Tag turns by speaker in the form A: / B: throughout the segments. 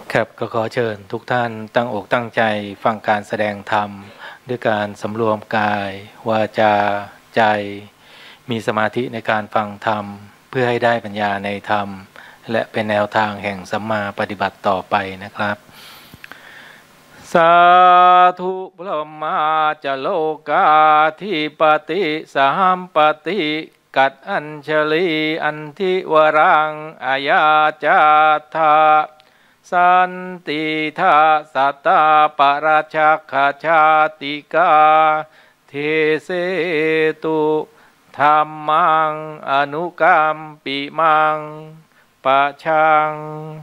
A: ครับก็ขอเชิญทุกท่านตั้งอกตั้งใจฟังการแสดงธรรมด้วยการสำรวมกายวาจาใจมีสมาธิในการฟังธรรมเพื่อให้ได้ปัญญาในธรรมและเป็นแนวทางแห่งสัมมาปฏิบัติต่อไปนะครับสาธุพระมาจะโลกาธิปติสหัมปติกัดอัญชลีอันทิวรังอาญาจาธาสันติทาสัตตาปราชักขชาติกาเทเสตุธัมมังอนุกัมปิมังปะชัง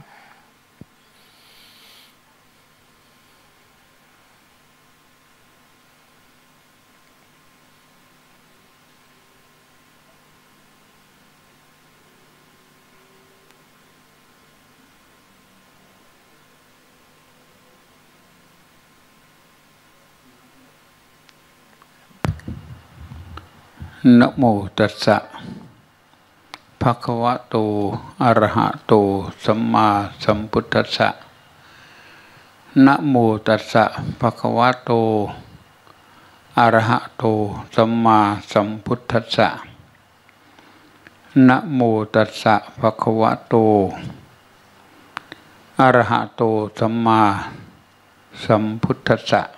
B: นะโมตัสสะภะคะวะโตอะระหะโตสัมมาสัมพุทธัสสะนะโมตัสสะภะคะวะโตอะระหะโตสัมมาสัมพุทธัสสะนะโมตัสสะภะคะวะโตอะระหะโตสัมมาสัมพุทธัสสะ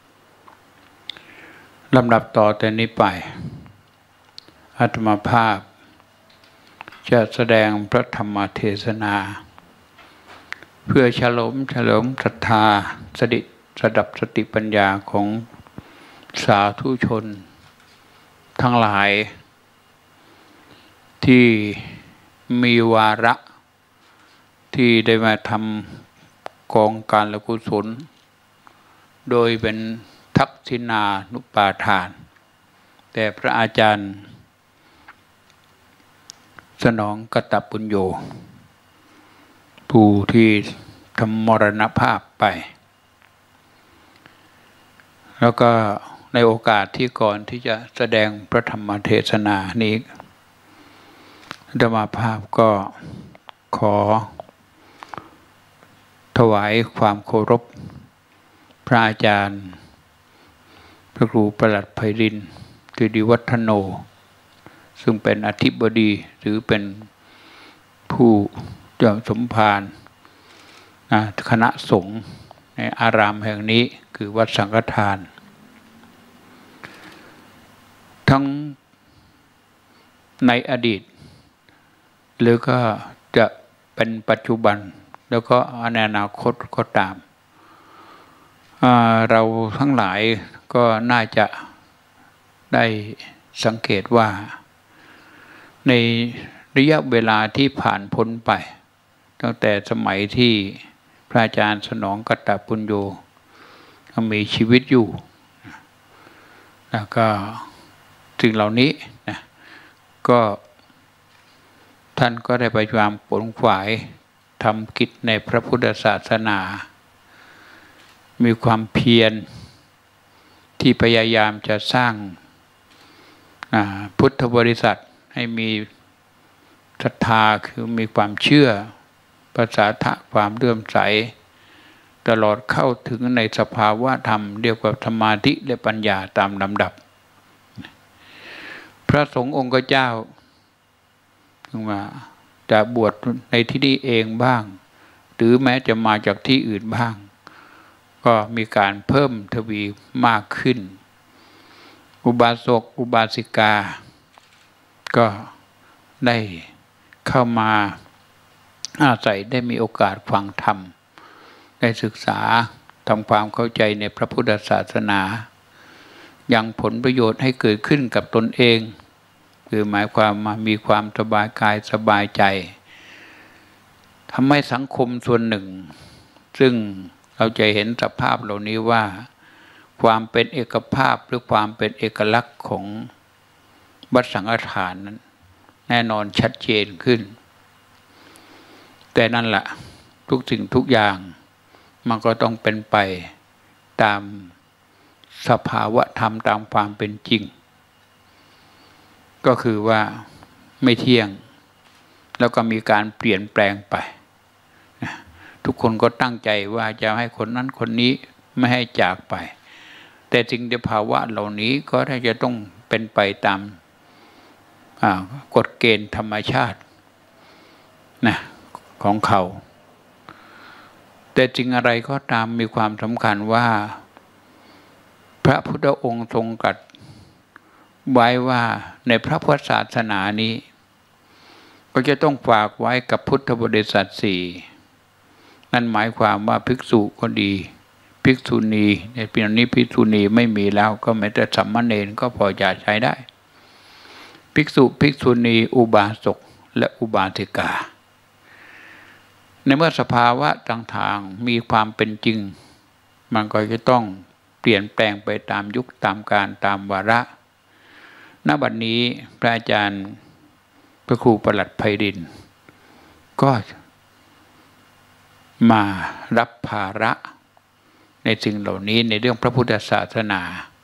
B: ลำดับต่อแต่นี้ไปอาตมาภาพจะแสดงพระธรรมเทศนาเพื่อเฉลิมศรัทธาสดับสติปัญญาของสาธุชนทั้งหลายที่มีวาระที่ได้มาทำกองการละกุศลโดยเป็นทักษิณานุปาทานแต่พระอาจารย์สนองกตปุญโญผู้ที่ทำมรณภาพไปแล้วก็ในโอกาสที่ก่อนที่จะแสดงพระธรรมเทศนานี้อาตมาภาพก็ขอถวายความเคารพพระอาจารย์พระครูประหลัดไพรินทร์ตุดิวัฒโนซึ่งเป็นอธิบดีหรือเป็นผู้เจ้าสมภารคณะสงฆ์ในอารามแห่งนี้คือวัดสังฆทานทั้งในอดีตหรือก็จะเป็นปัจจุบันแล้วก็ในอนาคตก็ตามเราทั้งหลายก็น่าจะได้สังเกตว่าในระยะเวลาที่ผ่านพ้นไปตั้งแต่สมัยที่พระอาจารย์สนองกตปุญโญมีชีวิตอยู่แล้วก็สิ่งเหล่านี้นะก็ท่านก็ได้พยายามขวนขวายทำกิจในพระพุทธศาสนามีความเพียรที่พยายามจะสร้างพุทธบริษัทให้มีศรัทธาคือมีความเชื่อภาษาทะความเลื่อมใสตลอดเข้าถึงในสภาวะธรรมเรียกว่าสมาธิและปัญญาตามลำดับพระสงฆ์องค์เจ้าจะบวชในที่นี้เองบ้างหรือแม้จะมาจากที่อื่นบ้างก็มีการเพิ่มทวีมากขึ้นอุบาสกอุบาสิกาก็ได้เข้ามาอาศัยได้มีโอกาสฟังธรรมได้ศึกษาทำความเข้าใจในพระพุทธศาสนายังผลประโยชน์ให้เกิดขึ้นกับตนเองคือหมายความมามีความสบายกายสบายใจทำให้สังคมส่วนหนึ่งซึ่งเราจะเห็นสภาพเหล่านี้ว่าความเป็นเอกภาพหรือความเป็นเอกลักษณ์ของวัดสังฆทานนั้นแน่นอนชัดเจนขึ้นแต่นั่นแหละทุกสิ่งทุกอย่างมันก็ต้องเป็นไปตามสภาวะธรรมตามความเป็นจริงก็คือว่าไม่เที่ยงแล้วก็มีการเปลี่ยนแปลงไปทุกคนก็ตั้งใจว่าจะให้คนนั้นคนนี้ไม่ให้จากไปแต่สิ่งที่ภาวะเหล่านี้ก็จะต้องเป็นไปตามกฎเกณฑ์ธรรมชาตินะของเขาแต่จริงอะไรก็ตามมีความสำคัญว่าพระพุทธองค์ทรงตรัสไว้ว่าในพระพุทธศาสนานี้ก็จะต้องฝากไว้กับพุทธบริษัทสี่นั่นหมายความว่าภิกษุก็ดีภิกษุณีในปีนี้ภิกษุณีไม่มีแล้วก็แม้แต่สัมมาเนรก็พอจะใช้ได้ภิกษุภิกษุณีอุบาสกและอุบาสิกาในเมื่อสภาวะต่างๆมีความเป็นจริงมันก็จะต้องเปลี่ยนแปลงไปตามยุคตามกาลตามวาระณ บัดนี้พระอาจารย์พระครูประหลัดไพรินทร์ก็มารับภาระในสิ่งเหล่านี้ในเรื่องพระพุทธศาสนา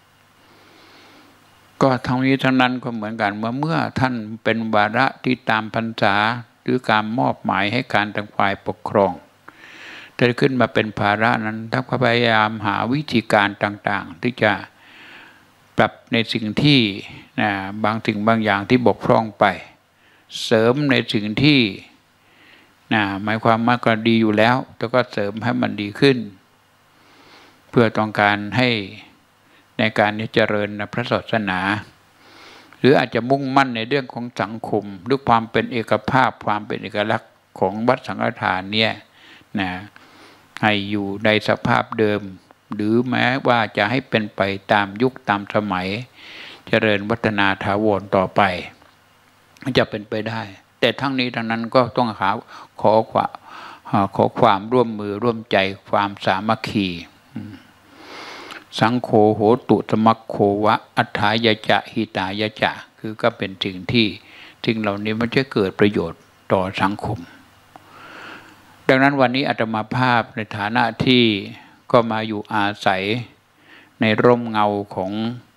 B: ก็ทั้งนี้ทั้งนั้นก็เหมือนกันเมื่อท่านเป็นวาระที่ตามพรรษาหรือการมอบหมายให้การทางฝ่ายปกครองจะขึ้นมาเป็นภาระนั้นท่านก็พยายามหาวิธีการต่างๆที่จะปรับในสิ่งที่บางสิ่งบางอย่างที่บกพร่องไปเสริมในสิ่งที่หมายความว่าก็ดีอยู่แล้วแต่ก็เสริมให้มันดีขึ้นเพื่อต้องการให้ในการเจริญพระศาสนาหรืออาจจะมุ่งมั่นในเรื่องของสังคมด้วยความเป็นเอกภาพความเป็นเอกลักษณ์ของวัดสังฆทานเนี่ยให้อยู่ในสภาพเดิมหรือแม้ว่าจะให้เป็นไปตามยุคตามสมัยเจริญวัฒนาถาวรต่อไปจะเป็นไปได้แต่ทั้งนี้ทั้งนั้นก็ต้องขอความร่วมมือร่วมใจความสามัคคีสังโฆโหตุสมัคโควะอัฏฐายจะหิตายจะคือก็เป็นสิ่งเหล่านี้มันจะเกิดประโยชน์ต่อสังคมดังนั้นวันนี้อาตมาภาพในฐานะที่ก็มาอยู่อาศัยในร่มเงาของ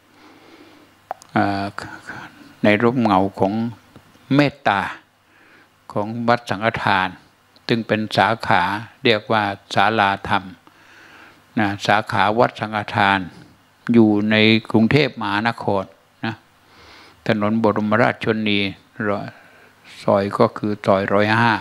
B: เมตตาของวัดสังฆทานซึ่งเป็นสาขาเรียกว่าศาลาธรรมสาขาวัดสังฆทานอยู่ในกรุงเทพมหานครถนนบรมราชชนนีซอยก็คือซอย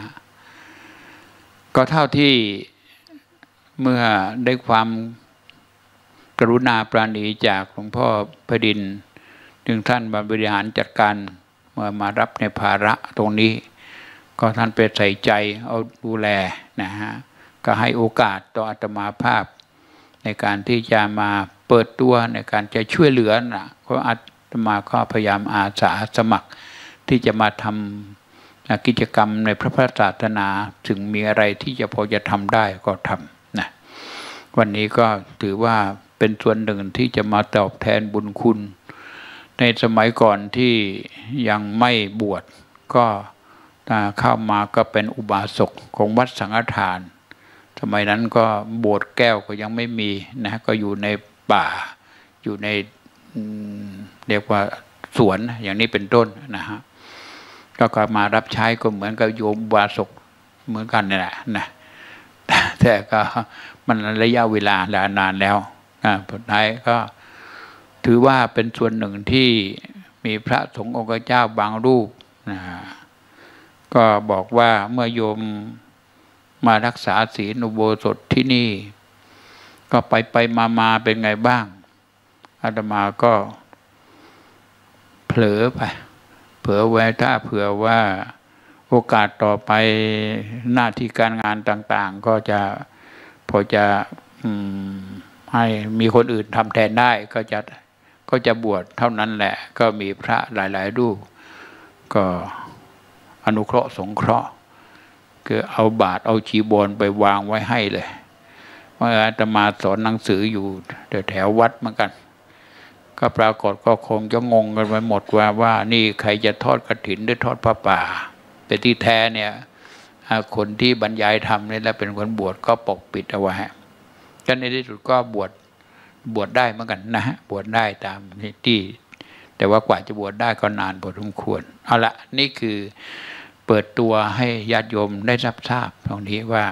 B: 105ก็เท่าที่เมื่อได้ความกรุณาปราณีจากหลวงพ่อพดินทร์ถึงท่านบริหารจัดการมารับในภาระตรงนี้ก็ท่านไปใส่ใจเอาดูแลก็ให้โอกาสต่ออาตมาภาพในการที่จะมาเปิดตัวในการจะช่วยเหลือก็อาตมาก็พยายามอาสาสมัครที่จะมาทำกิจกรรมในพระพุทธศาสนาถึงมีอะไรที่จะพอจะทำได้ก็ทำวันนี้ก็ถือว่าเป็นส่วนหนึ่งที่จะมาตอบแทนบุญคุณในสมัยก่อนที่ยังไม่บวชก็เข้ามาก็เป็นอุบาสกของวัดสังฆทานสมัยนั้นก็โบสถ์แก้วก็ยังไม่มีก็อยู่ในป่าอยู่ในเรียกว่าสวนอย่างนี้เป็นต้นก็มารับใช้ก็เหมือนกับโยมอุบาสกเหมือนกันนี่แหละแต่ก็มันระยะเวลานานแล้วผลท้ายก็ถือว่าเป็นส่วนหนึ่งที่มีพระสงฆ์องค์เจ้าบางรูปก็บอกว่าเมื่อโยมมารักษาศีลอุโบสถที่นี่ก็ไปมาเป็นไงบ้างอาตมาก็เผลอไว้ถ้าเผื่อว่าโอกาสต่อไปหน้าที่การงานต่างๆก็จะพอจะให้มีคนอื่นทำแทนได้ก็จะบวชเท่านั้นแหละก็มีพระหลายๆรูปก็อนุเคราะห์สงเคราะห์คือเอาบาตรเอาจีวรไปวางไว้ให้เลยเมื่ออาตมาสอนหนังสืออยู่แถววัดเหมือนกันก็ปรากฏก็คงจะงงกันไปหมดว่านี่ใครจะทอดกฐินหรือทอดผ้าป่าแต่ที่แท้เนี่ยคนที่บรรยายธรรมนี่แหละเป็นคนบวชก็ปกปิดเอาไว้จนในที่สุดก็บวชได้เหมือนกันบวชได้ตามที่แต่ว่ากว่าจะบวชได้ก็นานพอสมควรเอาละนี่คือเปิดตัวให้ญาติโยมได้รับทราบตรงนี้ว่า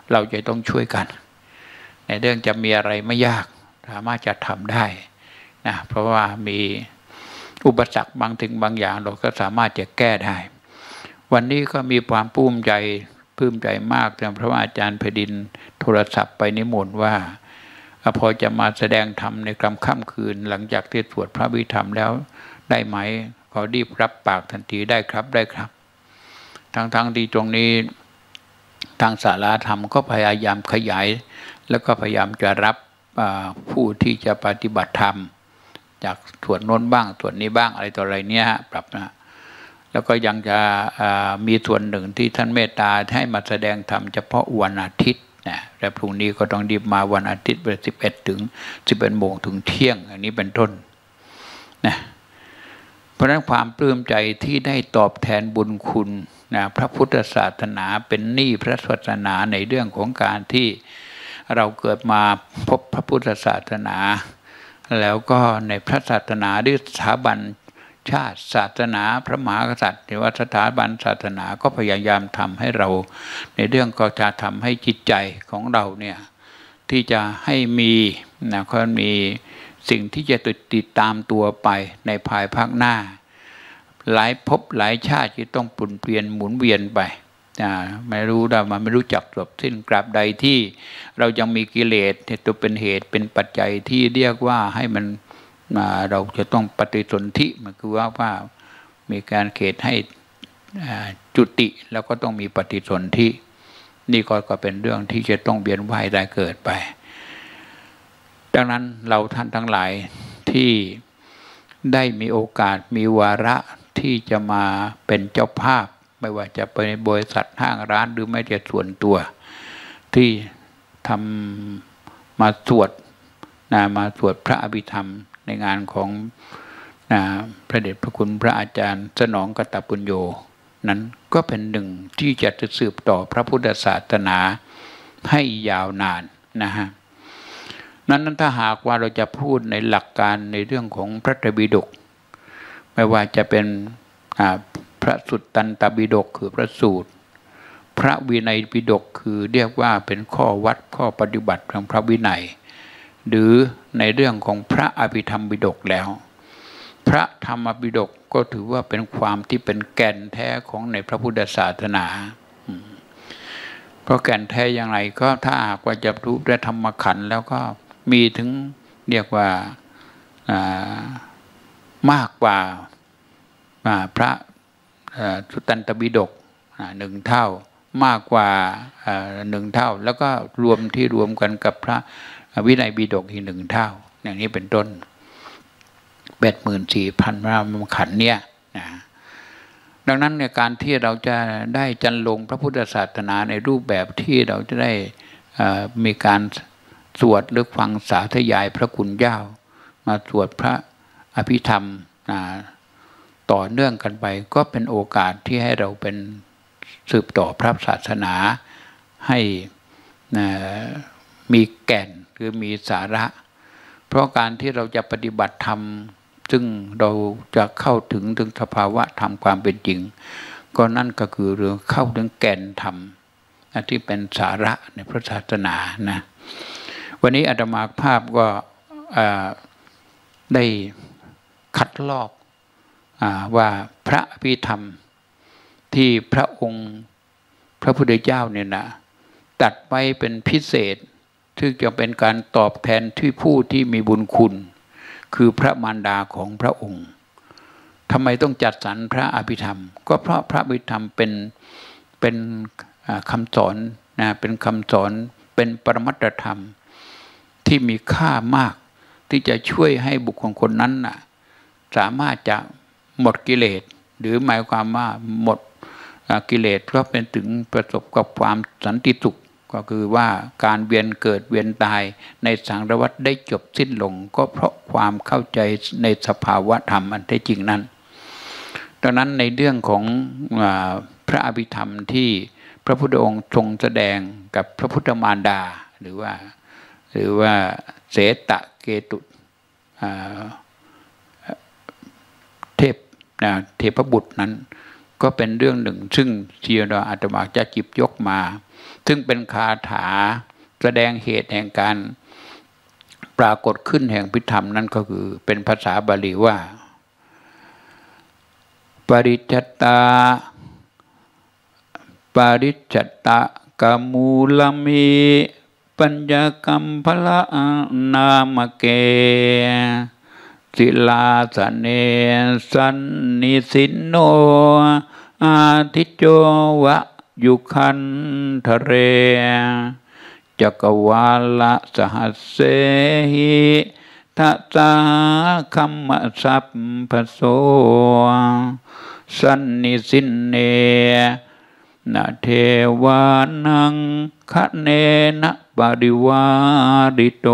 B: เราจะต้องช่วยกันในเรื่องจะมีอะไรไม่ยากสามารถจะทำได้นะเพราะว่ามีอุปสรรคบางสิ่งบางอย่างเราก็สามารถจะแก้ได้วันนี้ก็มีความปลื้มใจมากเพราะว่าอาจารย์แผ่นดินโทรศัพท์ไปนิมนต์ว่าพอจะมาแสดงธรรมในค่ำคืนหลังจากที่สวดพระวิธรรมแล้วได้ไหมขอรีบรับปากทันทีได้ครับทั้งที่ตรงนี้ทางศาลาธรรมก็พยายามขยายแล้วก็พยายามจะรับผู้ที่จะปฏิบัติธรรมจากส่วนโน้นบ้างส่วนนี้บ้างอะไรต่ออะไรเนี่ยปรับนะแล้วก็ยังจะมีส่วนหนึ่งที่ท่านเมตตาให้มาแสดงธรรมเฉพาะวันอาทิตย์นะและพรุ่งนี้ก็ต้องรีบมาวันอาทิตย์เวลา11 ถึง 11 โมงถึงเที่ยงอันนี้เป็นต้นนะเพราะฉะนั้นความปลื้มใจที่ได้ตอบแทนบุญคุณนะพระพุทธศาสนาเป็นหนี้พระศาสนาในเรื่องของการที่เราเกิดมาพบพระพุทธศาสนาแล้วก็ในพระศาสนาด้วยสถาบันชาติศาสนาพระมหากษัตริย์หรือว่าสถาบันศาสนาก็พยายามทำให้เราในเรื่องก็จะทำให้จิตใจของเราเนี่ยที่จะให้มีนะก็มีสิ่งที่จะติดตามตัวไปในภายภาคหน้าหลายภพหลายชาติที่ต้องปรุนเปลี่ยนหมุนเวียนไปไม่รู้มันไม่รู้จักจบสิ้นกราบใดที่เรายังมีกิเลสตัวเป็นเหตุเป็นปัจจัยที่เรียกว่าให้มันเราจะต้องปฏิสนธิมันคือว่ามีการเขตให้จุติแล้วก็ต้องมีปฏิสนธินี่ก็เป็นเรื่องที่จะต้องเวียนว่ายตายเกิดไปดังนั้นเราท่านทั้งหลายที่ได้มีโอกาสมีวาระที่จะมาเป็นเจ้าภาพไม่ว่าจะเป็นบริษัทห้างร้านหรือไม่จะส่วนตัวที่ทำมาสวดพระอภิธรรมในงานของพระเดชพระคุณพระอาจารย์สนองกตปุญโญนั้นก็เป็นหนึ่งที่จะสืบต่อพระพุทธศาสนาให้ยาวนานนะฮะนั้นถ้าหากว่าเราจะพูดในหลักการในเรื่องของพระไตรปิฎกไม่ว่าจะเป็นพระสุตตันตปิฎกคือพระสูตรพระวินัยปิฎกคือเรียกว่าเป็นข้อวัดข้อปฏิบัติของพระวินัยหรือในเรื่องของพระอภิธรรมปิฎกแล้วพระธรรมปิฎกก็ถือว่าเป็นความที่เป็นแก่นแท้ของในพระพุทธศาสนาเพราะแก่นแท้อย่างไรก็ถ้าหากว่าจะรู้ได้ธรรมขันธ์แล้วก็มีถึงเรียกว่ามากกว่าพระสุตตันตปิฎก1 เท่ามากกว่า1 เท่าแล้วก็รวมกันกับพระวินัยปิฎกอีก1 เท่าอย่างนี้เป็นต้น84,000 พระขันธ์เนี่ยนะดังนั้นในการที่เราจะได้จันลงพระพุทธศาสนาในรูปแบบที่เราจะได้มีการสวดหรือฟังสาธยายพระคุณเจ้ามาสวดพระอภิธรรมต่อเนื่องกันไปก็เป็นโอกาสที่ให้เราเป็นสืบต่อพระศาสนาให้มีแก่นคือมีสาระเพราะการที่เราจะปฏิบัติธรรมซึ่งเราจะเข้าถึงสภาวะธรรมความเป็นจริงก็นั่นก็คือเรื่องเข้าถึงแก่นธรรมที่เป็นสาระในพระศาสนานะวันนี้อาตมาภาพก็ได้คัดลอกว่าพระอภิธรรมที่พระองค์พระพุทธเจ้าเนี่ยนะตัดไว้เป็นพิเศษที่จะเป็นการตอบแทนที่ผู้ที่มีบุญคุณคือพระมารดาของพระองค์ทำไมต้องจัดสรรพระอภิธรรมก็เพราะพระอภิธรรมเป็นคำสอนนะเป็นคำสอนเป็นปรมัตถธรรมที่มีค่ามากที่จะช่วยให้บุคคลคนนั้นนะสามารถจะหมดกิเลสหรือหมายความว่าหมดกิเลสก็เป็นถึงประสบกับความสันติสุขก็คือว่าการเวียนเกิดเวียนตายในสังสารวัฏได้จบสิ้นลงก็เพราะความเข้าใจในสภาวะธรรมอันแท้จริงนั้นดังนั้นในเรื่องของพระอภิธรรมที่พระพุทธองค์ทรงแสดงกับพระพุทธมารดาหรือว่าเสตเกตุเทพบุตรนั้นก็ก็เป็นเรื่องหนึ่งซึ่งที่เราอาตมาจะจิบยกมาซึ่งเป็นคาถาแสดงเหตุแห่งการปรากฏขึ้นแห่งพิธรรมนั่นก็คือเป็นภาษาบาลีว่าปริจจตาปริจจตะกามูลมิปัญญกัมพละนามเกศิลาสเนสันนิสินโนอาทิโจวะยุคันทะเรจักวาลสหัสเสหิทัสสะคัมมะสัพพโสสันนิสินเนนะเทวานังคะเนนะปริวาริโต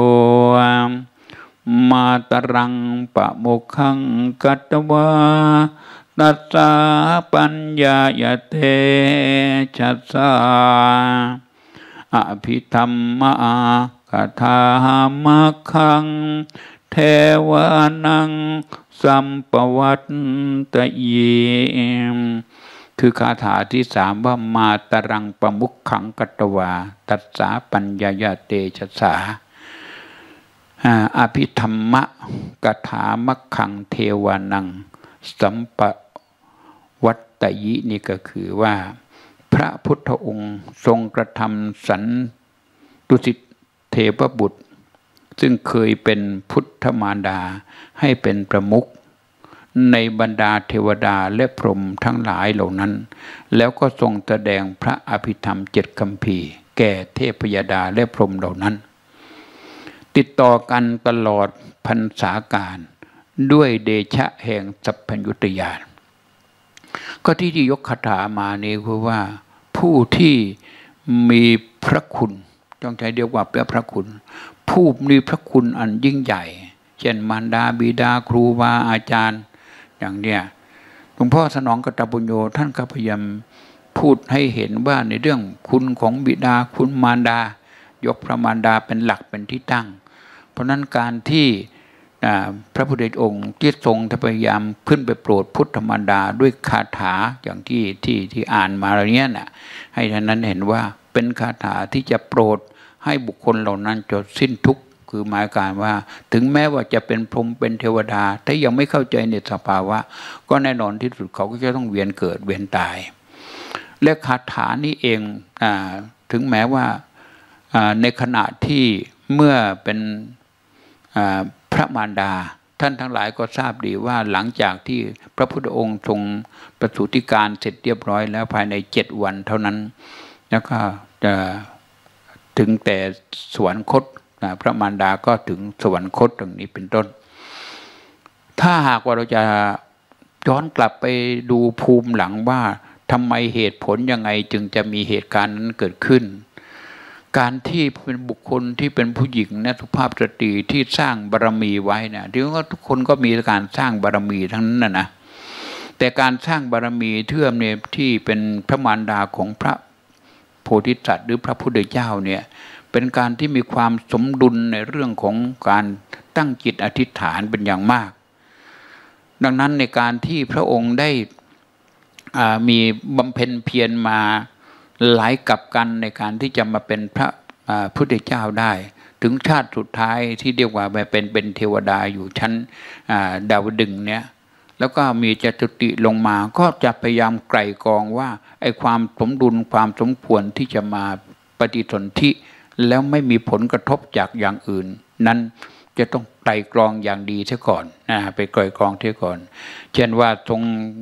B: มาตรังปะโมกขังกัตวาตัสสะปัญญายเตชัสสะอภิธรรมะคาถามะขังเทวานังสัมปวัตตยิคือคาถาที่สามว่ามาตรังปมุขขังกัตวาตัสสะปัญญายเตชัสสะอภิธรรมะกถามะขังเทวานังสัมปวัตตยินี่ก็คือว่าพระพุทธองค์ทรงกระทำสันตุสิตเทพบุตรซึ่งเคยเป็นพุทธมารดาให้เป็นประมุขในบรรดาเทวดาและพรหมทั้งหลายเหล่านั้นแล้วก็ทรงแสดงพระอภิธรรม7 คัมภีร์แก่เทพยดาและพรหมเหล่านั้นติดต่อกันตลอดพรรษาการด้วยเดชะแห่งสัพพัญญุตญาณก็ที่ยกคาถามานี้คือว่าผู้ที่มีพระคุณต้องใช้เรียกว่าพระคุณผู้มีพระคุณอันยิ่งใหญ่เช่นมารดาบิดาครูบาอาจารย์อย่างเนี้ยหลวงพ่อสนองกตปุญโญท่านก็พยายามพูดให้เห็นว่าในเรื่องคุณของบิดาคุณมารดายกพระมารดาเป็นหลักเป็นที่ตั้งเพราะนั้นการที่พระพุทธองค์ที่ทรงพยายามขึ้นไปโปรดพุทธมารดาด้วยคาถาอย่างที่อ่านมาอะไรเนี้ยน่ะให้ท่านนั้นเห็นว่าเป็นคาถาที่จะโปรดให้บุคคลเหล่านั้นจบสิ้นทุกข์คือหมายการว่าถึงแม้ว่าจะเป็นพรหมเป็นเทวดาถ้ายังไม่เข้าใจในสภาวะก็แน่นอนที่สุดเขาก็จะต้องเวียนเกิดเวียนตายและคาถานี้เองถึงแม้ว่าในขณะที่เมื่อเป็นพระมารดาท่านทั้งหลายก็ทราบดีว่าหลังจากที่พระพุทธองค์ทรงประสูติการเสร็จเรียบร้อยแล้วภายใน7 วันเท่านั้นแล้วก็จะถึงแต่สวรรคตพระมารดาก็ถึงสวรรคตตรงนี้เป็นต้นถ้าหากว่าเราจะย้อนกลับไปดูภูมิหลังว่าทำไมเหตุผลยังไงจึงจะมีเหตุการณ์นั้นเกิดขึ้นการที่เป็นบุคคลที่เป็นผู้หญิงนะสุภาพสตรีที่สร้างบารมีไว้นะที่ว่าทุกคนก็มีการสร้างบารมีทั้งนั้นนะแต่การสร้างบารมีเทื่อมเนี่ยที่เป็นพระมารดาของพระโพธิสัตว์หรือพระพุทธเจ้าเนี่ยเป็นการที่มีความสมดุลในเรื่องของการตั้งจิตอธิษฐานเป็นอย่างมากดังนั้นในการที่พระองค์ได้มีบำเพ็ญเพียรมาหลายกับกันในการที่จะมาเป็นพระพุทธเจ้าได้ถึงชาติสุดท้ายที่เรียกว่าเป็นเทวดาอยู่ชั้นดาวดึงส์เนี่ยแล้วก็มีจตุติลงมาก็จะพยายามไกล่กรองว่าไอ้ความสมดุลความสมควรที่จะมาปฏิสนธิแล้วไม่มีผลกระทบจากอย่างอื่นนั้นจะต้องไกล่กรองอย่างดีเสียก่อนไปไกล่กรองเสียก่อนเช่นว่าทรง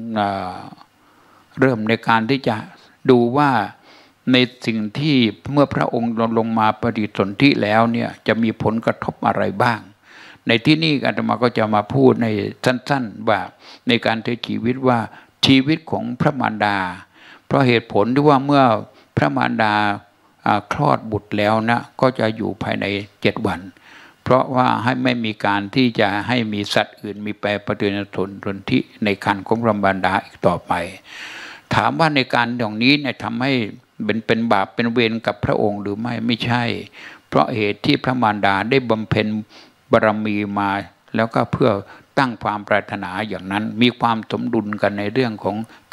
B: เริ่มในการที่จะดูว่าในสิ่งที่เมื่อพระองค์ลงมาปฏิสนธิแล้วเนี่ยจะมีผลกระทบอะไรบ้างในที่นี้อาตมาก็จะมาพูดในสั้นๆว่าในการใช้ชีวิตว่าชีวิตของพระมารดาเพราะเหตุผลที่ว่าเมื่อพระมารดาคลอดบุตรแล้วนะก็จะอยู่ภายใน7 วันเพราะว่าให้ไม่มีการที่จะให้มีสัตว์อื่นมีแปรปฏิสนธิในครรภ์ของพระมารดาอีกต่อไปถามว่าในการอย่างนี้เนี่ยทำให้เป็นบาปเป็นเวรกับพระองค์หรือไม่ใช่เพราะเหตุที่พระมารดาได้บำเพ็ญบารมีมาแล้วก็เพื่อตั้งความปรารถนาอย่างนั้นมีความสมดุลกันในเรื่องของกรรม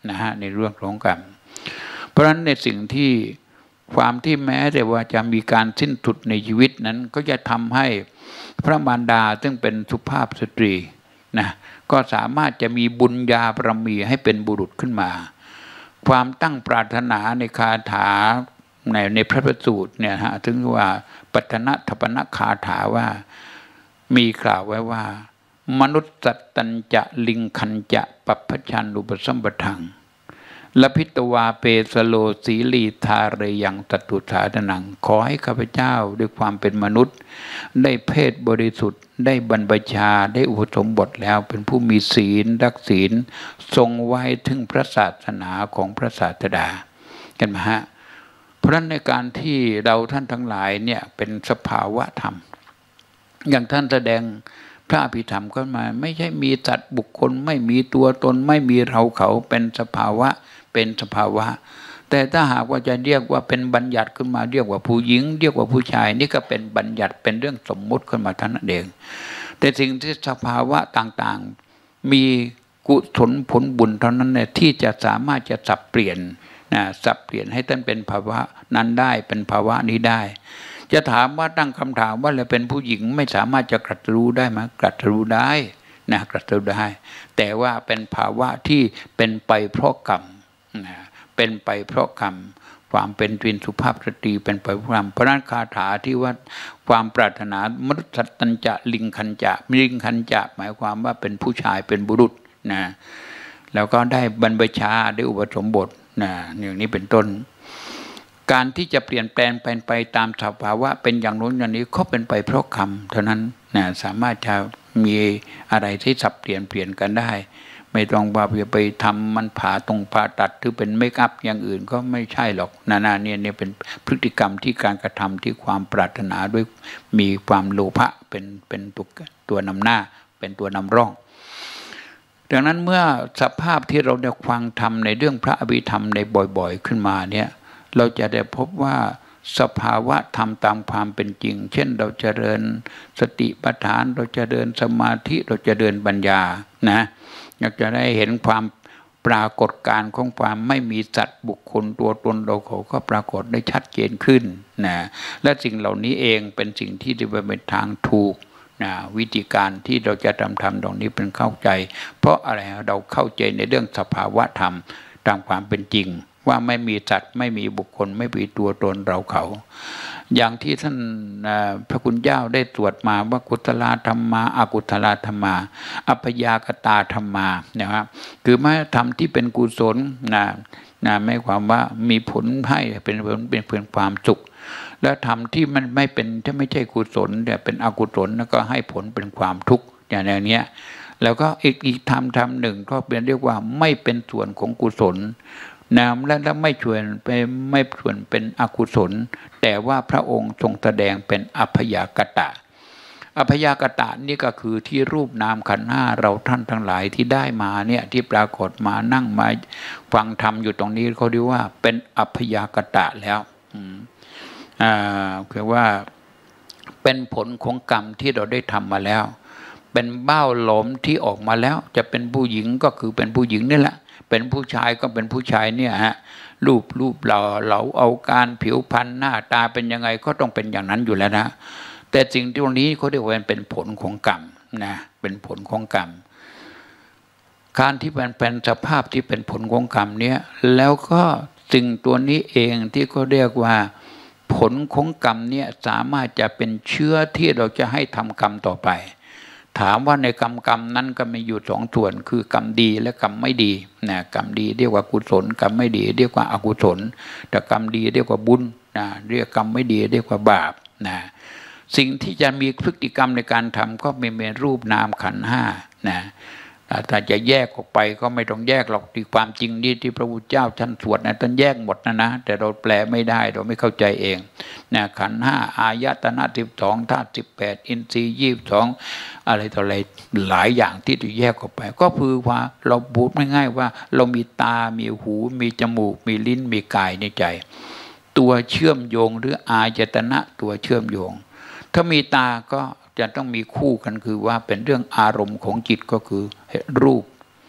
B: นะฮะในเรื่องของกรรมเพราะฉะนั้นในสิ่งที่ความที่แม้แต่ว่าจะมีการสิ้นสุดในชีวิตนั้นก็จะทำให้พระมารดาซึ่งเป็นสุภาพสตรีนะก็สามารถจะมีบุญญาบารมีให้เป็นบุรุษขึ้นมาความตั้งปรารถนาในคาถาในพระประสูตรเนี่ยฮะถึงว่าปัตนะทัปนะคาถาว่ามีกล่าวไว้ว่ามนุษย์สัตตัญจะลิงคัญจะปัปพชันอุปสัมปทังละพิตวาเปสโลสีลีธาเรยังตตุสาธนังขอให้ข้าพเจ้าด้วยความเป็นมนุษย์ได้เพศบริสุทธิ์ได้บรรพชาได้อุปสมบทแล้วเป็นผู้มีศีลรักศีลทรงไว้ถึงพระศาสนาของพระศาสดากันไหมฮะเพราะฉะนั้นในการที่เราท่านทั้งหลายเนี่ยเป็นสภาวะธรรมอย่างท่านแสดงพระอภิธรรมก็มาไม่ใช่มีสัตว์บุคคลไม่มีตัวตนไม่มีเราเขาเป็นสภาวะแต่ถ้าหากว่าจะเรียกว่าเป็นบัญญัติขึ้นมาเรียกว่าผู้หญิงเรียกว่าผู้ชายนี่ก็เป็นบัญญัติเป็นเรื่องสมมุติขึ้นมาท่านนั่นเองแต่สิ่งที่สภาวะต่างๆมีกุศลผลบุญเท่านั้นเนี่ยที่จะสามารถจะสับเปลี่ยนให้ท่านเป็นภาวะนั้นได้เป็นภาวะนี้ได้จะถามว่าตั้งคำถามว่าเราเป็นผู้หญิงไม่สามารถจะตรัสรู้ได้ไหมตรัสรู้ได้นะตรัสรู้ได้แต่ว่าเป็นภาวะที่เป็นไปเพราะกรรมเป็นไปเพราะกรรมความเป็นวินสุภาพสตรีเป็นไปเพราะกรรมเพราะนั้นคาถาที่ว่าความปรารถนามนุษย์สัตตัญจะลิงคัญจะหมายความว่าเป็นผู้ชายเป็นบุรุษนะแล้วก็ได้บรรพชาได้อุปสมบทนะอย่างนี้เป็นต้นการที่จะเปลี่ยนแปลงไปตามสภาวะเป็นอย่างโน้นอย่างนี้ก็เป็นไปเพราะกรรมเท่านั้นนะสามารถจะมีอะไรที่สับเปลี่ยนกันได้ไม่ต้องว่าไปทำมันผ่าตัดหรือเป็นเมคอัพอย่างอื่นก็ไม่ใช่หรอกนาเนี่ยเป็นพฤติกรรมที่การกระทำที่ความปรารถนาด้วยมีความโลภะเป็นตัวนำหน้าเป็นตัวนำร่องดังนั้นเมื่อสภาพที่เราได้ฟังธรรมในเรื่องพระอภิธรรมในบ่อยๆขึ้นมาเนี่ยเราจะได้พบว่าสภาวะธรรมตามความเป็นจริงเช่นเราเจริญสติปัฏฐานเราจะเดินสมาธิเราจะเดินปัญญานะอยากจะได้เห็นความปรากฏการณ์ของความไม่มีสัตว์บุคคลตัวตนเราเขาก็ปรากฏได้ชัดเจนขึ้นนะและสิ่งเหล่านี้เองเป็นสิ่งที่เป็นทางถูกนะวิธีการที่เราจะทำตรงนี้เป็นเข้าใจเพราะอะไรเราเข้าใจในเรื่องสภาวะธรรมตามความเป็นจริงว่าไม่มีสัตว์ไม่มีบุคคลไม่มีตัวตนเราเขาอย่างที่ท่านพระคุณเจ้าได้ตรวจมาว่ากุศลธรรมาอกุศลธรรมาอัพยากตาธรรมานะครับคือไม่ธรรมที่เป็นกุศลไม่ความว่ามีผลให้เป็นความสุขแล้วธรรมที่มันไม่เป็นที่ไม่ใช่กุศลเนี่ยเป็นอกุศลแล้วก็ให้ผลเป็นความทุกข์อย่างนี้แล้วก็อีกธรรมหนึ่งก็เป็นเรียกว่าไม่เป็นส่วนของกุศลและไม่ชวนเป็นอกุศลแต่ว่าพระองค์ทรงแสดงเป็นอัพยากตะนี่ก็คือที่รูปนามขันธ์ห้าเราท่านทั้งหลายที่ได้มาเนี่ยที่ปรากฏมานั่งมาฟังธรรมอยู่ตรงนี้เขาเรียกว่าเป็นอัพยากตะแล้วคือว่าเป็นผลของกรรมที่เราได้ทำมาแล้วเป็นเบ้าหลอมที่ออกมาแล้วจะเป็นผู้หญิงก็คือเป็นผู้หญิงนี่แหละเป็นผู้ชายก็เป็นผู้ชายเนี่ยฮะรูปเราเอาการผิวพรรณหน้าตาเป็นยังไงก็ต้องเป็นอย่างนั้นอยู่แล้วนะแต่สิ่งที่ตรงนี้เขาเรียกว่าเป็นผลของกรรมนะเป็นผลของกรรมการที่เป็นสภาพที่เป็นผลของกรรมเนี้ยแล้วก็สิ่งตัวนี้เองที่เขาเรียกว่าผลของกรรมเนี่ยสามารถจะเป็นเชื้อที่เราจะให้ทำกรรมต่อไปถามว่าในกรรมนั้นก็มีอยู่สองส่วนคือกรรมดีและกรรมไม่ดีนะกรรมดีเรียกว่ากุศลกรรมไม่ดีเรียกว่าอกุศลแต่กรรมดีเรียกว่าบุญนะเรียกกรรมไม่ดีเรียกว่าบาปนะสิ่งที่จะมีพฤติกรรมในการทำก็เป็นรูปนามขันธ์ห้านะถ้าจะแยกออกไปก็ไม่ต้องแยกหรอกที่ความจริงนี่ที่พระพุทธเจ้าท่านสวดนะท่านแยกหมดนะแต่เราแปลไม่ได้เราไม่เข้าใจเองนะขันธ์ห้าอายตนะ12ธาตุ18อินทรีย์22อะไรต่ออะไรหลายอย่างที่จะแยกออกไปก็คือว่าเราพูดง่ายๆว่าเรามีตามีหูมีจมูกมีลิ้นมีกายในใจตัวเชื่อมโยงหรืออายตนะตัวเชื่อมโยงถ้ามีตาก็จะต้องมีคู่กันคือว่าเป็นเรื่องอารมณ์ของจิตก็คือรูป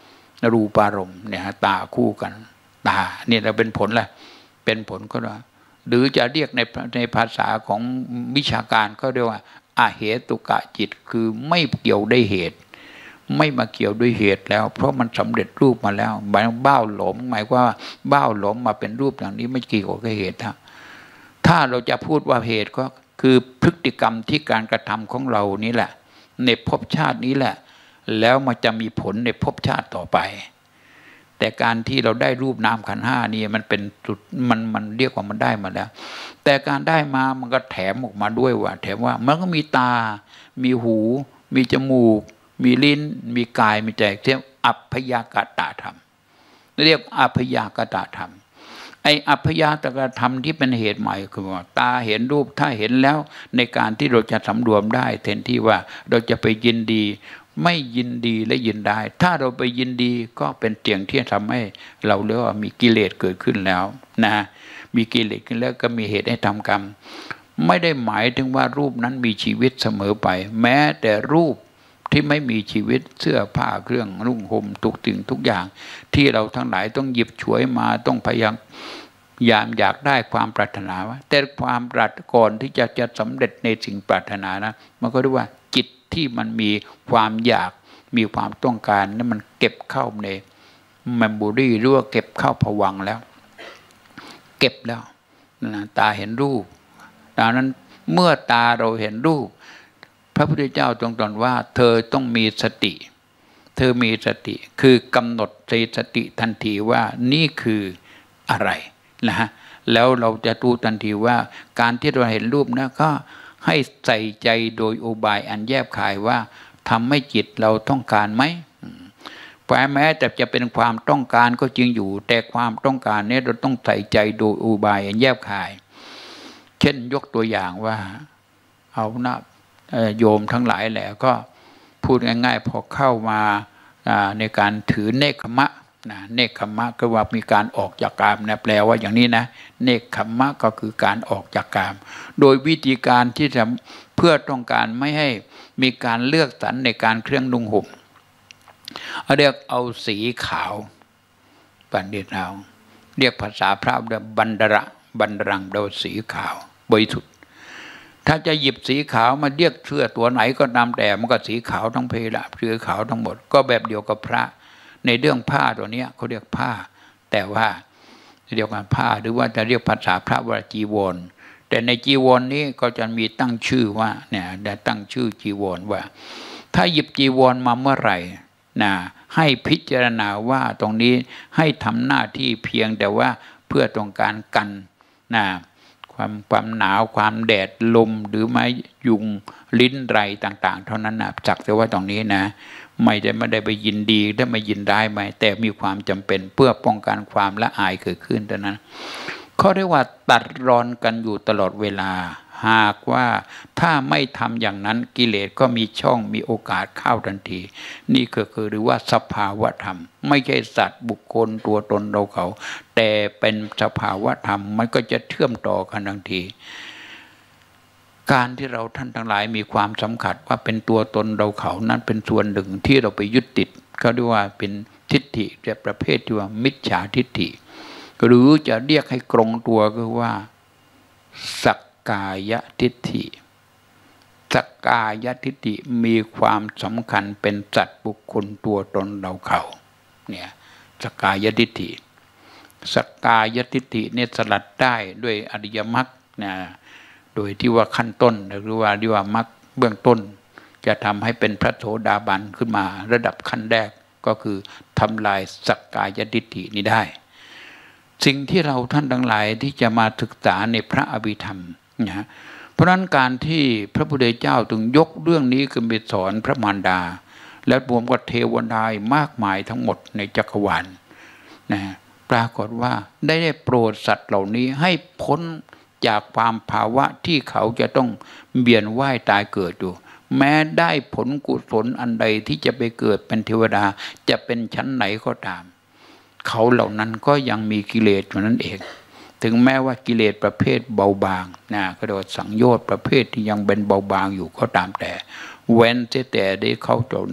B: รูปารมณ์เนี่ยตาคู่กันตาเนี่ยเราเป็นผลแหละเป็นผลก็ว่าหรือจะเรียกในภาษาของวิชาการก็เรียกว่าอาเหตุกะจิตคือไม่เกี่ยวด้วยเหตุไม่มาเกี่ยวด้วยเหตุแล้วเพราะมันสำเร็จรูปมาแล้วหมายว่าบ้าวหลมหมายว่าบ้าวหลมมาเป็นรูปอย่างนี้ไม่เกี่ยวกับเหตุถ้าเราจะพูดว่าเหตุก็คือพฤติกรรมที่การกระทำของเรานี้แหละในภพชาตินี้แหละแล้วมันจะมีผลในภพชาติต่อไปแต่การที่เราได้รูปนามขันธ์ห้านี่มันเป็นจุดมันเรียกว่ามันได้มาแล้วแต่การได้มามันก็แถมออกมาด้วยว่าแถมว่ามันก็มีตามีหูมีจมูกมีลิ้นมีกายมีใจเรียกอัพพยากตธรรมเรียกอัพยากตธรรมไอ้อัพยากตธรรมที่เป็นเหตุใหม่คือว่าตาเห็นรูปถ้าเห็นแล้วในการที่เราจะสำรวมได้แทนที่ว่าเราจะไปยินดีไม่ยินดีและยินได้ถ้าเราไปยินดีก็เป็นเตียงที่ทำให้เราเรียกว่ามีกิเลสเกิดขึ้นแล้วนะมีกิเลสขึ้นแล้วก็มีเหตุให้ทำกรรมไม่ได้หมายถึงว่ารูปนั้นมีชีวิตเสมอไปแม้แต่รูปที่ไม่มีชีวิตเสื้อผ้าเครื่องนุ่งห่มทุกสิ่งทุกอย่างที่เราทั้งหลายต้องหยิบฉวยมาต้องพยายามอยากได้ความปรารถนาว่าแต่ความปรารถนาก่อนที่จะสำเร็จในสิ่งปรารถนานะมันก็เรียกว่าจิตที่มันมีความอยากมีความต้องการนั้นมันเก็บเข้าในเมมโมรีหรือว่าเก็บเข้าภวังค์แล้วเก็บแล้วนะตาเห็นรูปดังนั้นเมื่อตาเราเห็นรูปพระพุทธเจ้าตรัสว่าเธอต้องมีสติเธอมีสติคือกำหนดสติทันทีว่านี่คืออะไรนะฮะแล้วเราจะรู้ทันทีว่าการที่เราเห็นรูปนะก็ให้ใส่ใจโดยอุบายอันแยบคายว่าทำให้จิตเราต้องการไหมแม้แต่จะเป็นความต้องการก็จริงอยู่แต่ความต้องการนี้เราต้องใส่ใจโดยอุบายอันแยบคายเช่นยกตัวอย่างว่าเอานะโยมทั้งหลายแหละก็พูดง่ายๆพอเข้ามาในการถือเนคขมะเนคขมะก็ว่ามีการออกจากกามนะแปลว่าอย่างนี้นะเนคขมะก็คือการออกจากกามโดยวิธีการที่จะเพื่อต้องการไม่ให้มีการเลือกสรรในการเครื่องนุ่งห่มเรียกเอาสีขาวปัณฑิตเราเรียกภาษาพระบันดรังเราสีขาวบริสุทธิ์ถ้าจะหยิบสีขาวมาเรียกเสื้อตัวไหนก็ตามแต่มันก็สีขาวทั้งเพละสีขาวทั้งหมดก็แบบเดียวกับพระในเรื่องผ้าตัวนี้เขาเรียกผ้าแต่ว่าเรียกว่าผ้าหรือว่าจะเรียกภาษาพระว่าจีวรแต่ในจีวรนี้ก็จะมีตั้งชื่อว่าเนี่ยได้ตั้งชื่อจีวรว่าถ้าหยิบจีวรมาเมื่อไหร่นะให้พิจารณาว่าตรงนี้ให้ทำหน้าที่เพียงแต่ว่าเพื่อต้องการกันนะความหนาวความแดดลมหรือไม้ยุงลิ้นไรต่างๆเท่านั้นนะจักแต่ว่าตรงนี้นะไม่ได้ไปยินดีและไม่ยินได้ไหมแต่มีความจำเป็นเพื่อป้องกันความละอายเกิดขึ้นเท่านั้นเขาเรียกว่าตัดรอนกันอยู่ตลอดเวลาหากว่าถ้าไม่ทำอย่างนั้นกิเลสก็มีช่องมีโอกาสเข้าทันทีนี่ก็คือหรือว่าสภาวะธรรมไม่ใช่สัตว์บุคคลตัวตนเราเขาแต่เป็นสภาวะธรรมมันก็จะเชื่อมต่อกันทันทีการที่เราท่านทั้งหลายมีความสำคัญว่าเป็นตัวตนเราเขานั้นเป็นส่วนหนึ่งที่เราไปยึดติดเขาเรียกว่าเป็นทิฏฐิแต่ประเภทที่ว่ามิจฉาทิฏฐิหรือจะเรียกให้ตรงตัวก็ว่าสักกายทิฏฐิสักกายทิฏฐิมีความสำคัญเป็นสัตว์บุคคลตัวตนเราเขาเนี่ยสักกายทิฏฐิสักกายทิฏฐิเนี่ยสลัดได้ด้วยอริยมรรคนะโดยที่ว่าขั้นต้นหรือว่าที่ว่ามรรคเบื้องต้นจะทำให้เป็นพระโสดาบันขึ้นมาระดับขั้นแรกก็คือทำลายสักกายทิฏฐินี้ได้สิ่งที่เราท่านทั้งหลายที่จะมาศึกษาในพระอภิธรรมนะเพราะนั้นการที่พระพุทธเจ้าถึงยกเรื่องนี้ขึ้นไปสอนพระมารดาและรวมกับเทวดามากมายทั้งหมดในจักรวาลนะปรากฏว่าได้โปรดสัตว์เหล่านี้ให้พ้นจากความภาวะที่เขาจะต้องเบียนว่ายตายเกิดอยู่แม้ได้ผลกุศลอันใดที่จะไปเกิดเป็นเทวดาจะเป็นชั้นไหนก็ตามเขาเหล่านั้นก็ยังมีกิเลสอยู่นั่นเองถึงแม้ว่ากิเลสประเภทเบาบางนะก็โดยสังโยชน์ประเภทที่ยังเป็นเบาบางอยู่ก็ตามแต่เว้นแต่ได้เขาเหล่านั้น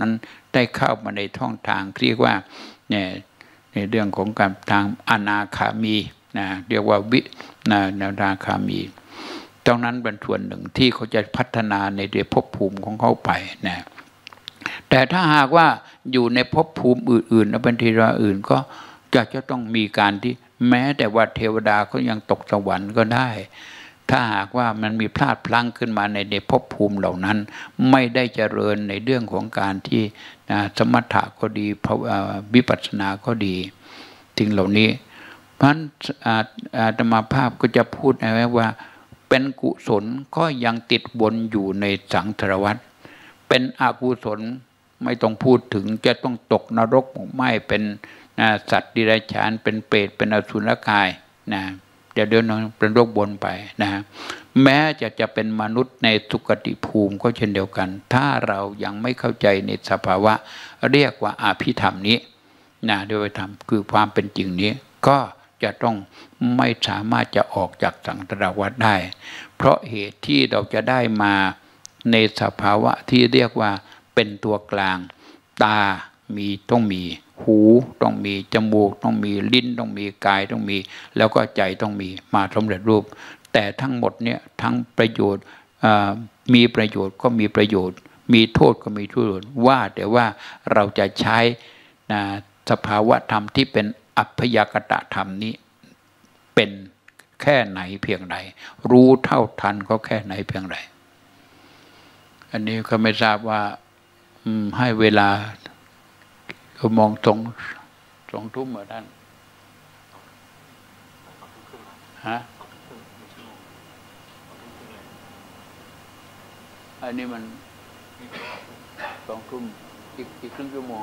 B: ได้เข้ามาในท่องทางเรียกว่าเนี่ยในเรื่องของการทางอนาคามีนะเรียกว่าอนาคามีตรงนั้นเป็นส่วนหนึ่งที่เขาจะพัฒนาในภพภูมิของเขาไปนะแต่ถ้าหากว่าอยู่ในภพภูมิอื่นๆเป็นเทวดาอื่นก็จะต้องมีการที่แม้แต่ว่าเทวดาก็ยังตกสวรรค์ก็ได้ถ้าหากว่ามันมีพลาดพลั้งขึ้นมาในภพภูมิเหล่านั้นไม่ได้เจริญในเรื่องของการที่สมถะก็ดีวิปัสสนาก็ดีสิ่งเหล่านี้เพราะฉะนั้นอาตมาภาพก็จะพูดไว้ว่าเป็นกุศลก็ยังติดวนอยู่ในสังสารวัฏเป็นอกุศลไม่ต้องพูดถึงจะต้องตกนรกไหม้เป็นสัตว์ดิเรกชันเป็นเปรตเป็นอสุรกายนะจะเดินเป็นโรคบนไปนะแม้จะเป็นมนุษย์ในสุคติภูมิก็เช่นเดียวกันถ้าเรายังไม่เข้าใจในสภาวะเรียกว่าอภิธรรมนี้นะด้วยธรรมคือความเป็นจริงนี้ก็จะต้องไม่สามารถจะออกจากสังสารวัฏได้เพราะเหตุที่เราจะได้มาในสภาวะที่เรียกว่าเป็นตัวกลางตาต้องมีหูต้องมีจมูกต้องมีลิ้นต้องมีกายต้องมีแล้วก็ใจต้องมีมาสำเร็จรูปแต่ทั้งหมดเนี่ยทั้งประโยชน์มีประโยชน์ก็มีประโยชน์มีโทษก็มีโทษว่าแต่ว่าเราจะใช้สภาวะธรรมที่เป็นอัพยากตธรรมนี้เป็นแค่ไหนเพียงใดรู้เท่าทันก็แค่ไหนเพียงใดอันนี้ก็ไม่ทราบว่าให้เวลาเรามองสองทุ่มเหรอท่านฮะอันนี้มัน2 ทุ่มอีกครึ่งชั่วโมง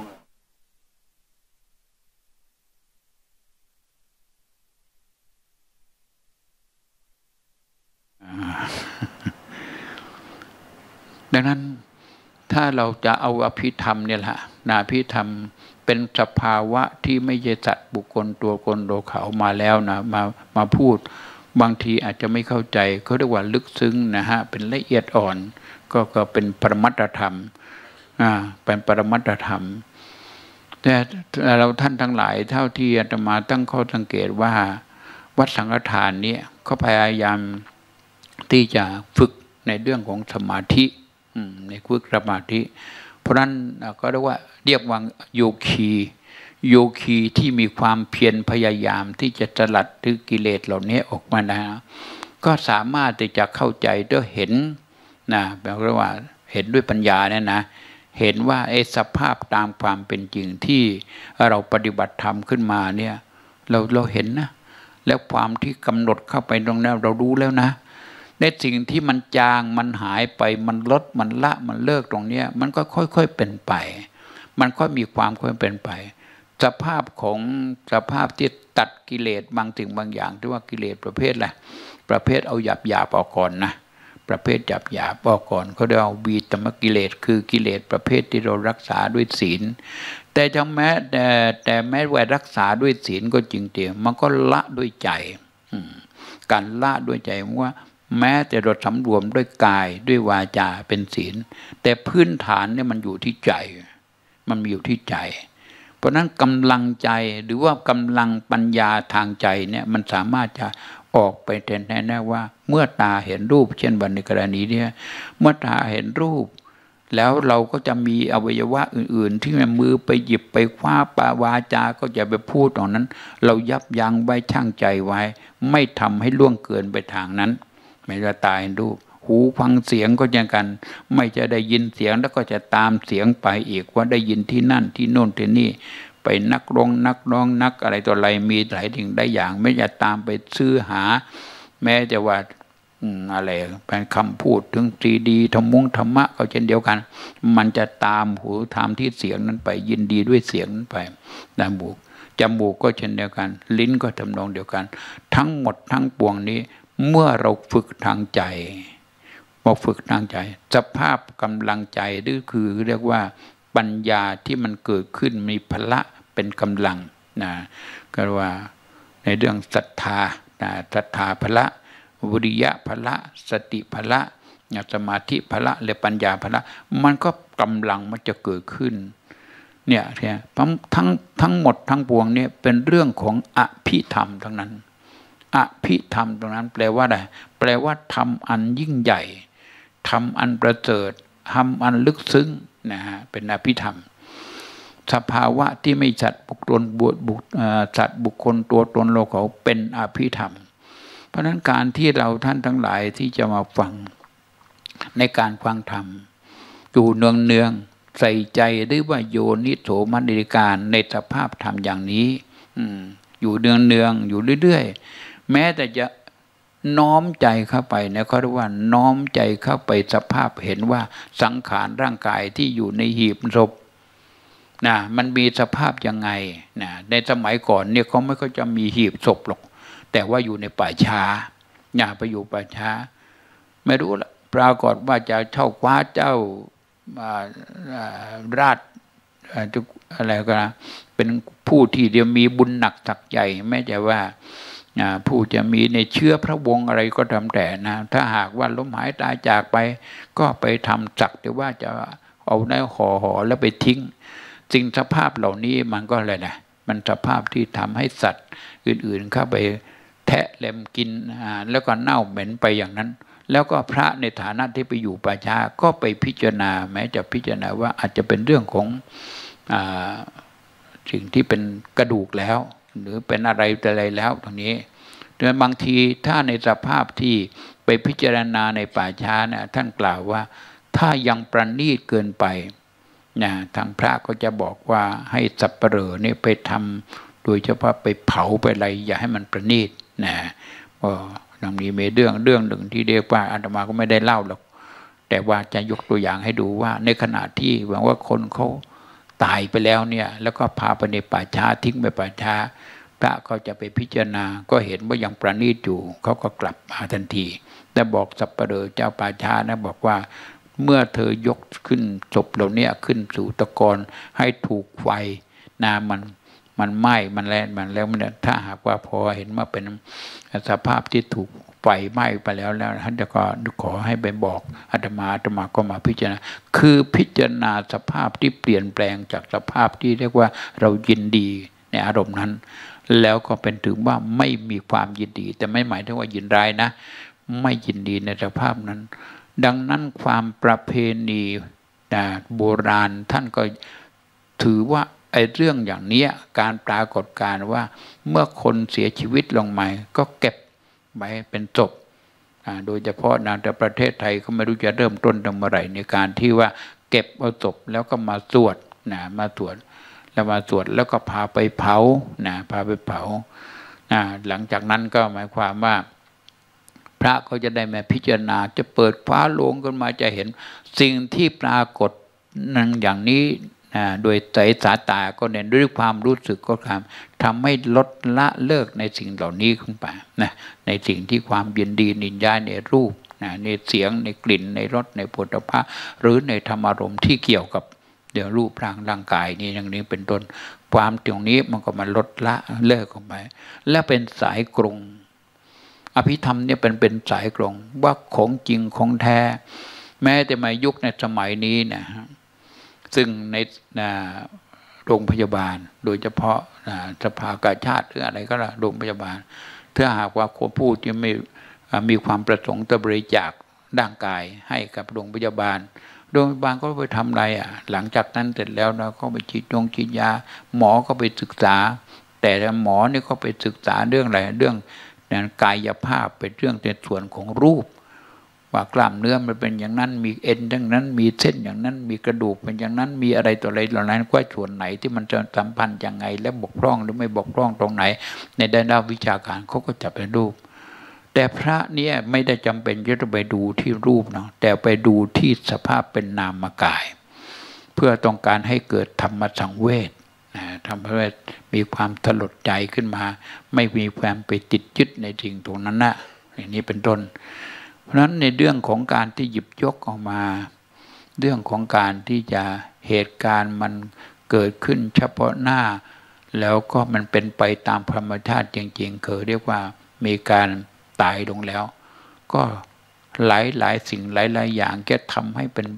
B: ดังนั้นถ้าเราจะเอาอภิธรรมเนี่ยแหละอภิธรรมเป็นสภาวะที่ไม่ใช่สัตว์บุคคลตัวคนโดเขามาแล้วนะมาพูดบางทีอาจจะไม่เข้าใจเขาเรียกว่าลึกซึ้งนะฮะเป็นละเอียดอ่อนก็เป็นปรมัตถธรรมเป็นปรมัตถธรรมแต่เราท่านทั้งหลายเท่าที่อาตมาตั้งข้อสังเกตว่าวัดสังฆทานนี้เขาพยายามที่จะฝึกในเรื่องของสมาธิในฝึกสมาธิเพราะนั้นก็เรียกว่าโยคีที่มีความเพียรพยายามที่จะสลัดกิเลสเหล่านี้ออกมานะก็สามารถที่จะเข้าใจด้วยเห็นนะแปลว่าเห็นด้วยปัญญาเนี่ยนะเห็นว่าสภาพตามความเป็นจริงที่เราปฏิบัติธรรมขึ้นมาเนี่ยเราเห็นนะแล้วความที่กำหนดเข้าไปตรงนั้นเรารู้แล้วนะในสิ่งที่มันจางมันหายไปมันลดมันละมันเลิกตรงนี้มันก็ค่อยๆเป็นไปมันค่อยมีความค่อยเป็นไปสภาพที่ตัดกิเลสบางสิ่งบางอย่างที่ว่ากิเลสประเภทอะไรประเภทเอาหยาบออกก่อนนะประเภทหยาบออกก่อนเขาเรียกเอาวีตมกิเลสคือกิเลสประเภทที่เรารักษาด้วยศีลแต่แม้ว่ารักษาด้วยศีลก็จริงๆมันก็ละด้วยใจการละด้วยใจว่าแม้แต่เราสำรวมด้วยกายด้วยวาจาเป็นศีลแต่พื้นฐานเนี่ยมันอยู่ที่ใจมันมีอยู่ที่ใจเพราะนั้นกำลังใจหรือว่ากำลังปัญญาทางใจเนี่ยมันสามารถจะออกไปแน่ๆว่าเมื่อตาเห็นรูปเช่นวันในกรณีเนี่ยเมื่อตาเห็นรูปแล้วเราก็จะมีอวัยวะอื่นๆที่มือไปหยิบไปคว้าปาวาจาก็จะไปพูดตรงนั้นเรายับยั้งไว้ชั่งใจไว้ไม่ทำให้ล่วงเกินไปทางนั้นไม่ว่าตาเห็นรูปหูฟังเสียงก็อย่างกันไม่จะได้ยินเสียงแล้วก็จะตามเสียงไปอีกว่าได้ยินที่นั่นที่โน่นที่นี่ไปนักร้องนักอะไรตัวอะไรมีหลายสิ่งได้อย่างไม่จะตามไปซื้อหาแม้จะว่าอะไรเป็นคำพูดถึงซีดีธรรมะก็เช่นเดียวกันมันจะตามหูตามที่เสียงนั้นไปยินดีด้วยเสียงนั้นไปจมูกก็เช่นเดียวกันลิ้นก็ทำนองเดียวกันทั้งหมดทั้งปวงนี้เมื่อเราฝึกทางใจสภาพกำลังใจหรือคือเรียกว่าปัญญาที่มันเกิดขึ้นมีพละเป็นกำลังนะก็ว่าในเรื่องศรัทธาพละวิริยะพละสติพละสมาธิพละและปัญญาพละมันก็กำลังมันจะเกิดขึ้นเนี่ยทั้งหมดทั้งปวงเนี่ยเป็นเรื่องของอภิธรรมทั้งนั้นอภิธรรมตรงนั้นแปลว่าอะไรแปลว่าธรรมอันยิ่งใหญ่ธรรมอันประเสริฐธรรมอันลึกซึ้งนะฮะเป็นอภิธรรมสภาวะที่ไม่สัตว์บุคคลตัวตนเราเขาเป็นอภิธรรมเพราะฉะนั้นการที่เราท่านทั้งหลายที่จะมาฟังในการฟังธรรมอยู่เนืองใส่ใจหรือว่าโยนิโสมนสิการในสภาพธรรมอย่างนี้อยู่เนืองอยู่เรื่อยๆแม้แต่จะน้อมใจเข้าไปนะเขาเรียกว่าน้อมใจเข้าไปสภาพเห็นว่าสังขารร่างกายที่อยู่ในหีบศพนะมันมีสภาพยังไงนะในสมัยก่อนเนี่ยเขาไม่ก็จะมีหีบศพหรอกแต่ว่าอยู่ในป่าช้าอย่าไปอยู่ป่าช้าไม่รู้ละปรากฏว่าจะเช่าคว้าเจ้าราชอะไรก็นะเป็นผู้ที่เดียวมีบุญหนักสักใหญ่แม้แต่ว่าผู้จะมีในเชื้อพระวงศ์อะไรก็ทำแต่นะถ้าหากว่าล้มหายตายจากไปก็ไปทำจักแต่ว่าจะเอาในห่อแล้วไปทิ้งสิ่งสภาพเหล่านี้มันก็อะไรนะมันสภาพที่ทำให้สัตว์อื่นๆเข้าไปแทะเล็มกินแล้วก็เน่าเหม็นไปอย่างนั้นแล้วก็พระในฐานะที่ไปอยู่ป่าช้าก็ไปพิจารณาแม้จะพิจารณาว่าอาจจะเป็นเรื่องของสิ่งที่เป็นกระดูกแล้วหรือเป็นอะไรแล้วตรงนี้แต่บางทีถ้าในสภาพที่ไปพิจารณาในป่าช้าเนี่ยท่านกล่าวว่าถ้ายังประณีตเกินไปนะทางพระก็จะบอกว่าให้สัปเหร่อเนี่ยไปทำโดยเฉพาะไปเผาไปอะไรอย่าให้มันประณีตนะดังนี้มีเรื่องหนึ่งที่เรียกว่าอาตมาก็ไม่ได้เล่าหรอกแต่ว่าจะยกตัวอย่างให้ดูว่าในขณะที่หวังว่าคนเขาตายไปแล้วเนี่ยแล้วก็พาไปในป่าช้าทิ้งไปป่าช้าพระก็จะไปพิจารณาก็เห็นว่ายังประณีตอยู่เขาก็กลับมาทันทีแต่บอกสัปเหร่อเจ้าป่าช้านะบอกว่าเมื่อเธอยกขึ้นศพเหล่านี้ขึ้นสู่ตะกอนให้ถูกไฟน้ำมันไหม้มันแล้วถ้าหากว่าพอเห็นว่าเป็นสภาพที่ถูกไฟไหม้ไปแล้วท่านจะก็ขอให้ไปบอกอาตมาก็มาพิจารณาคือพิจารณาสภาพที่เปลี่ยนแปลงจากสภาพที่เรียกว่าเรายินดีในอารมณ์นั้นแล้วก็เป็นถึงว่าไม่มีความยินดีแต่ไม่หมายถึงว่ายินร้ายนะไม่ยินดีในสภาพนั้นดังนั้นความประเพณีโบราณท่านก็ถือว่าไอ้เรื่องอย่างนี้การปรากฏการณ์ว่าเมื่อคนเสียชีวิตลงมาก็เก็บไว้เป็นศพโดยเฉพาะในประเทศไทยก็ไม่รู้จะเริ่มต้นทำอะไรในการที่ว่าเก็บเอาศพแล้วก็มาสวดมาสวดแล้วก็พาไปเผาพาไปเผาหลังจากนั้นก็หมายความว่าพระก็จะได้มาพิจารณาจะเปิดฟ้าโลงขึ้นมาจะเห็นสิ่งที่ปรากฏนั่งอย่างนี้โดยใจสายตาก็เน้นด้วยความรู้สึกก็ทำให้ลดละเลิกในสิ่งเหล่านี้ขึ้นไปในสิ่งที่ความยินดีนินยาในรูปในเสียงในกลิ่นในรสในโผฏฐัพพะหรือในธรรมารมณ์ที่เกี่ยวกับเดี๋ยวรูปร่างกายนี่อย่างนี้เป็นต้นความตรงนี้มันก็มาลดละเลิกออกไปและเป็นสายกรงอภิธรรมเนี่ยเป็นสายกรงว่าของจริงของแท้แม้แต่มายุคในสมัยนี้นะซึ่งในโรงพยาบาลโดยเฉพาะสภากาชาติหรืออะไรก็แล้วโรงพยาบาลถ้าหากว่าคนผู้ที่ไม่มีความประสงค์จะบริจาคร่างกายให้กับโรงพยาบาลก็ไปทำอะไรหลังจากนั้นเสร็จแล้วนะก็ไปฉีดยาหมอก็ไปศึกษาแต่หมอนี่ก็ไปศึกษาเรื่องอะไรเรื่องกายภาพเป็นเรื่องในส่วนของรูปว่ากล้ามเนื้อมันเป็นอย่างนั้นมีเอ็นดังนั้นมีเส้นอย่างนั้นมีกระดูกเป็นอย่างนั้นมีอะไรต่ออะไรเหล่านั้นว่าส่วนไหนที่มันจะสัมพันธ์ยังไงและบกพร่องหรือไม่บกพร่องตรงไหนในด้านวิชาการเขาก็จะเป็นรูปแต่พระเนี่ยไม่ได้จำเป็นจะต้องไปดูที่รูปเนาะแต่ไปดูที่สภาพเป็นนามกายเพื่อต้องการให้เกิดธรรมสังเวชทำให้มีความสลดใจขึ้นมาไม่มีความไปติดยึดในสิ่งตรงนั้นนะอย่างนี้เป็นต้นเพราะฉะนั้นในเรื่องของการที่หยิบยกออกมาเรื่องของการที่จะเหตุการณ์มันเกิดขึ้นเฉพาะหน้าแล้วก็มันเป็นไปตามธรรมชาติจริงๆคือเรียกว่ามีการตายลงแล้วก็หลายสิ่งหลายอย่างจะทำให้เป็น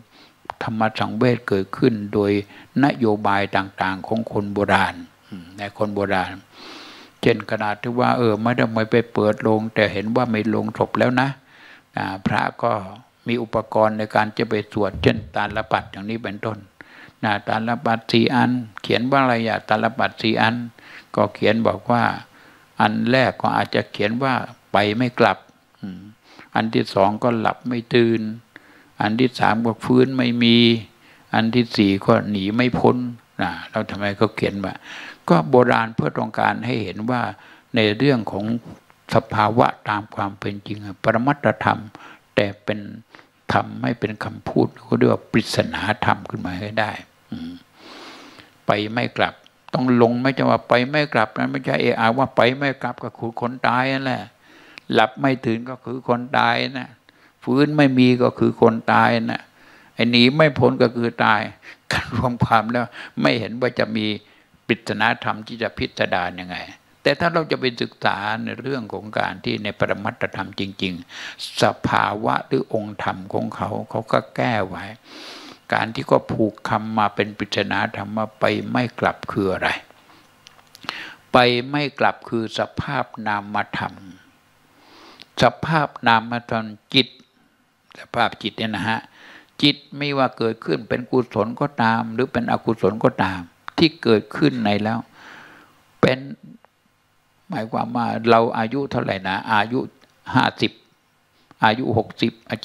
B: ธรรมสังเวชเกิดขึ้นโดยนโยบายต่างๆของคนโบราณในคนโบราณเช่นขนาดที่ว่าไม่ได้ไปเปิดโรงแต่เห็นว่าไม่ลงศพแล้วนะพระก็มีอุปกรณ์ในการจะไปสวดเช่นตาลปัดอย่างนี้เป็นต้นตาลปัด4 อันเขียนว่าอะไรตาลปัด4 อันก็เขียนบอกว่าอันแรกก็อาจจะเขียนว่าไปไม่กลับอันที่2ก็หลับไม่ตื่นอันที่3ก็ฟื้นไม่มีอันที่4ก็หนีไม่พ้นเราทำไมเขาเขียนว่าก็โบราณเพื่อต้องการให้เห็นว่าในเรื่องของสภาวะตามความเป็นจริงปรมัตถธรรมแต่เป็นธรรมไม่เป็นคำพูดเขาเรียกว่าปริศนาธรรมขึ้นมาให้ได้ไปไม่กลับต้องลงไม่ใช่ว่าไปไม่กลับนะไม่ใช่ว่าไปไม่กลับก็คือคนตายนั่นแหละหลับไม่ตื่นก็คือคนตายนะฟื้นไม่มีก็คือคนตายนะไอ้หนีไม่พ้นก็คือตายการรวมความแล้วไม่เห็นว่าจะมีปริศนาธรรมที่จะพิสดารยังไงแต่ถ้าเราจะไปศึกษาในเรื่องของการที่ในปรมัตถธรรมจริงๆสภาวะหรือองค์ธรรมของเขาก็แก้ไว้การที่ก็ผูกคำมาเป็นปริศนาธรรมว่าไปไม่กลับคืออะไรไปไม่กลับคือสภาพนามธรรมสภาพนามธรรมจิตสภาพจิตเนี่ยนะฮะจิตไม่ว่าเกิดขึ้นเป็นกุศลก็ตามหรือเป็นอกุศลก็ตามที่เกิดขึ้นในแล้วเป็นหมายความว่าเราอายุเท่าไหร่นะอายุ50อายุ60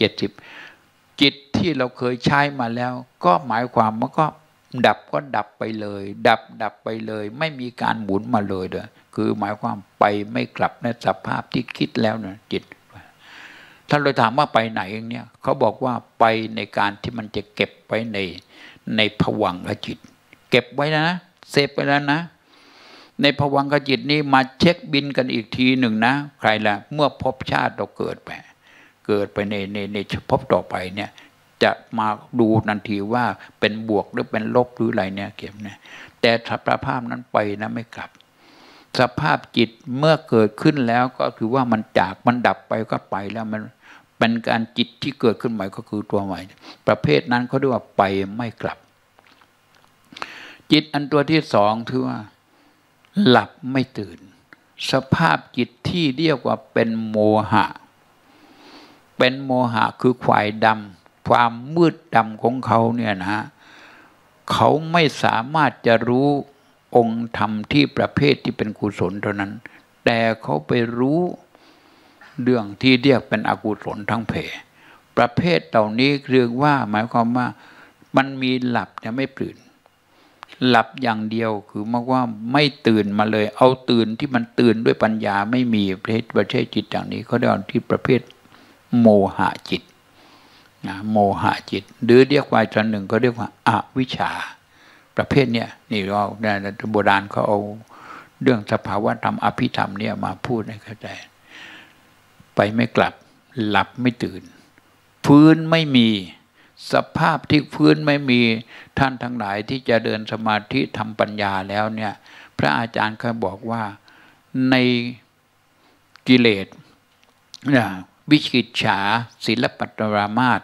B: 70จิตที่เราเคยใช้มาแล้วก็หมายความว่าก็ดับไปเลยดับไปเลยไม่มีการหมุนมาเลยคือหมายความไปไม่กลับในสภาพที่คิดแล้วนะจิตถ้าเราถามว่าไปไหนเนี่ยเขาบอกว่าไปในการที่มันจะเก็บไว้ในภวังคจิตเก็บไว้นะเซฟไปแล้วนะในภวังคจิตนี้มาเช็คบินกันอีกทีหนึ่งนะใครล่ะเมื่อภพชาติเราเกิดไปในภพต่อไปเนี่ยจะมาดูทันทีว่าเป็นบวกหรือเป็นลบหรืออะไรเนี่ยเก็บนะแต่สภาพนั้นไปนะไม่กลับสภาพจิตเมื่อเกิดขึ้นแล้วก็คือว่ามันจากมันดับไปก็ไปแล้วมันเป็นการจิตที่เกิดขึ้นใหม่ก็คือตัวใหม่ประเภทนั้นเขาเรียกว่าไปไม่กลับจิตอันตัวที่สองคือว่าหลับไม่ตื่นสภาพจิตที่เรียกว่าเป็นโมหะเป็นโมหะคือควายดำความมืดดำของเขาเนี่ยนะเขาไม่สามารถจะรู้องค์ธรรมที่ประเภทที่เป็นกุศลเท่านั้นแต่เขาไปรู้เรื่องที่เรียกเป็นอกุศลทั้งเพประเภทเหล่านี้เรียกว่าหมายความว่ามันมีหลับแต่ไม่ตื่นหลับอย่างเดียวคือมากว่าไม่ตื่นมาเลยเอาตื่นที่มันตื่นด้วยปัญญาไม่มีประเภทจิตอย่างนี้เขาเรียกที่ประเภทโมหะจิตโมหะจิตหรือเรียกว่าอีกหนึ่งก็เรียกว่าอวิชชาประเภทเนี้ยนี่เราโบราณเขาเอาเรื่องสภาวะธรรมอภิธรรมเนี่ยมาพูดให้เข้าใจไปไม่กลับหลับไม่ตื่นฟื้นไม่มีสภาพที่ฟื้นไม่มีท่านทั้งหลายที่จะเดินสมาธิทำปัญญาแล้วเนี่ยพระอาจารย์เคยบอกว่าในกิเลสวิจิกิจฉาศีลปัตตปรามาส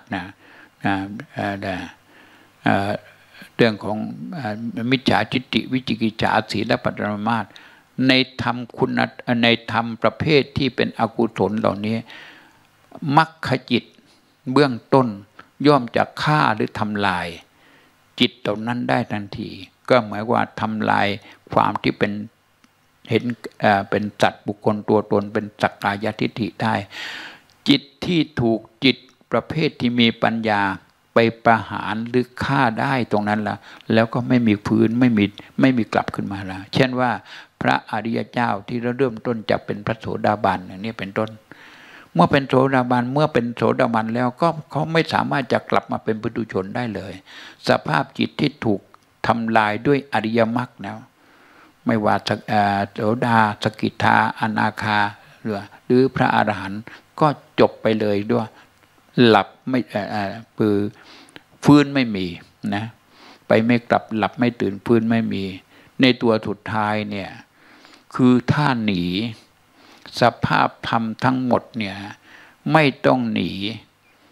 B: เรื่องของมิจฉาทิฏฐิวิจิกิจฉาศีลปัตตปรามาสในธรรมคุณในธรรมประเภทที่เป็นอกุศลเหล่านี้มรรคจิตเบื้องต้นย่อมจะฆ่าหรือทำลายจิตเหล่านั้นได้ทันทีก็หมายว่าทำลายความที่เป็นเห็นเป็นสัตว์บุคคลตัวตนเป็นสักกายทิฏฐิได้จิตที่ถูกจิตประเภทที่มีปัญญาไปประหารหรือฆ่าได้ตรงนั้นละแล้วก็ไม่มีพื้นไม่มีกลับขึ้นมาแล้วเช่นว่าพระอริยเจ้าที่เริ่มต้นจะเป็นพระโสดาบันอย่างนี้เป็นต้นเมื่อเป็นโสดาบันแล้วก็เขาไม่สามารถจะกลับมาเป็นปุถุชนได้เลยสภาพจิตที่ถูกทำลายด้วยอริยมรรคแล้วไม่ว่าโสดาสกิทาอนาคาหรือพระอรหันต์ก็จบไปเลยด้วยหลับไม่ฟื้นไม่มีนะไปไม่กลับหลับไม่ตื่นฟื้นไม่มีในตัวสุดท้ายเนี่ยคือถ้าหนีสภาพธรรมทั้งหมดเนี่ยไม่ต้องหนี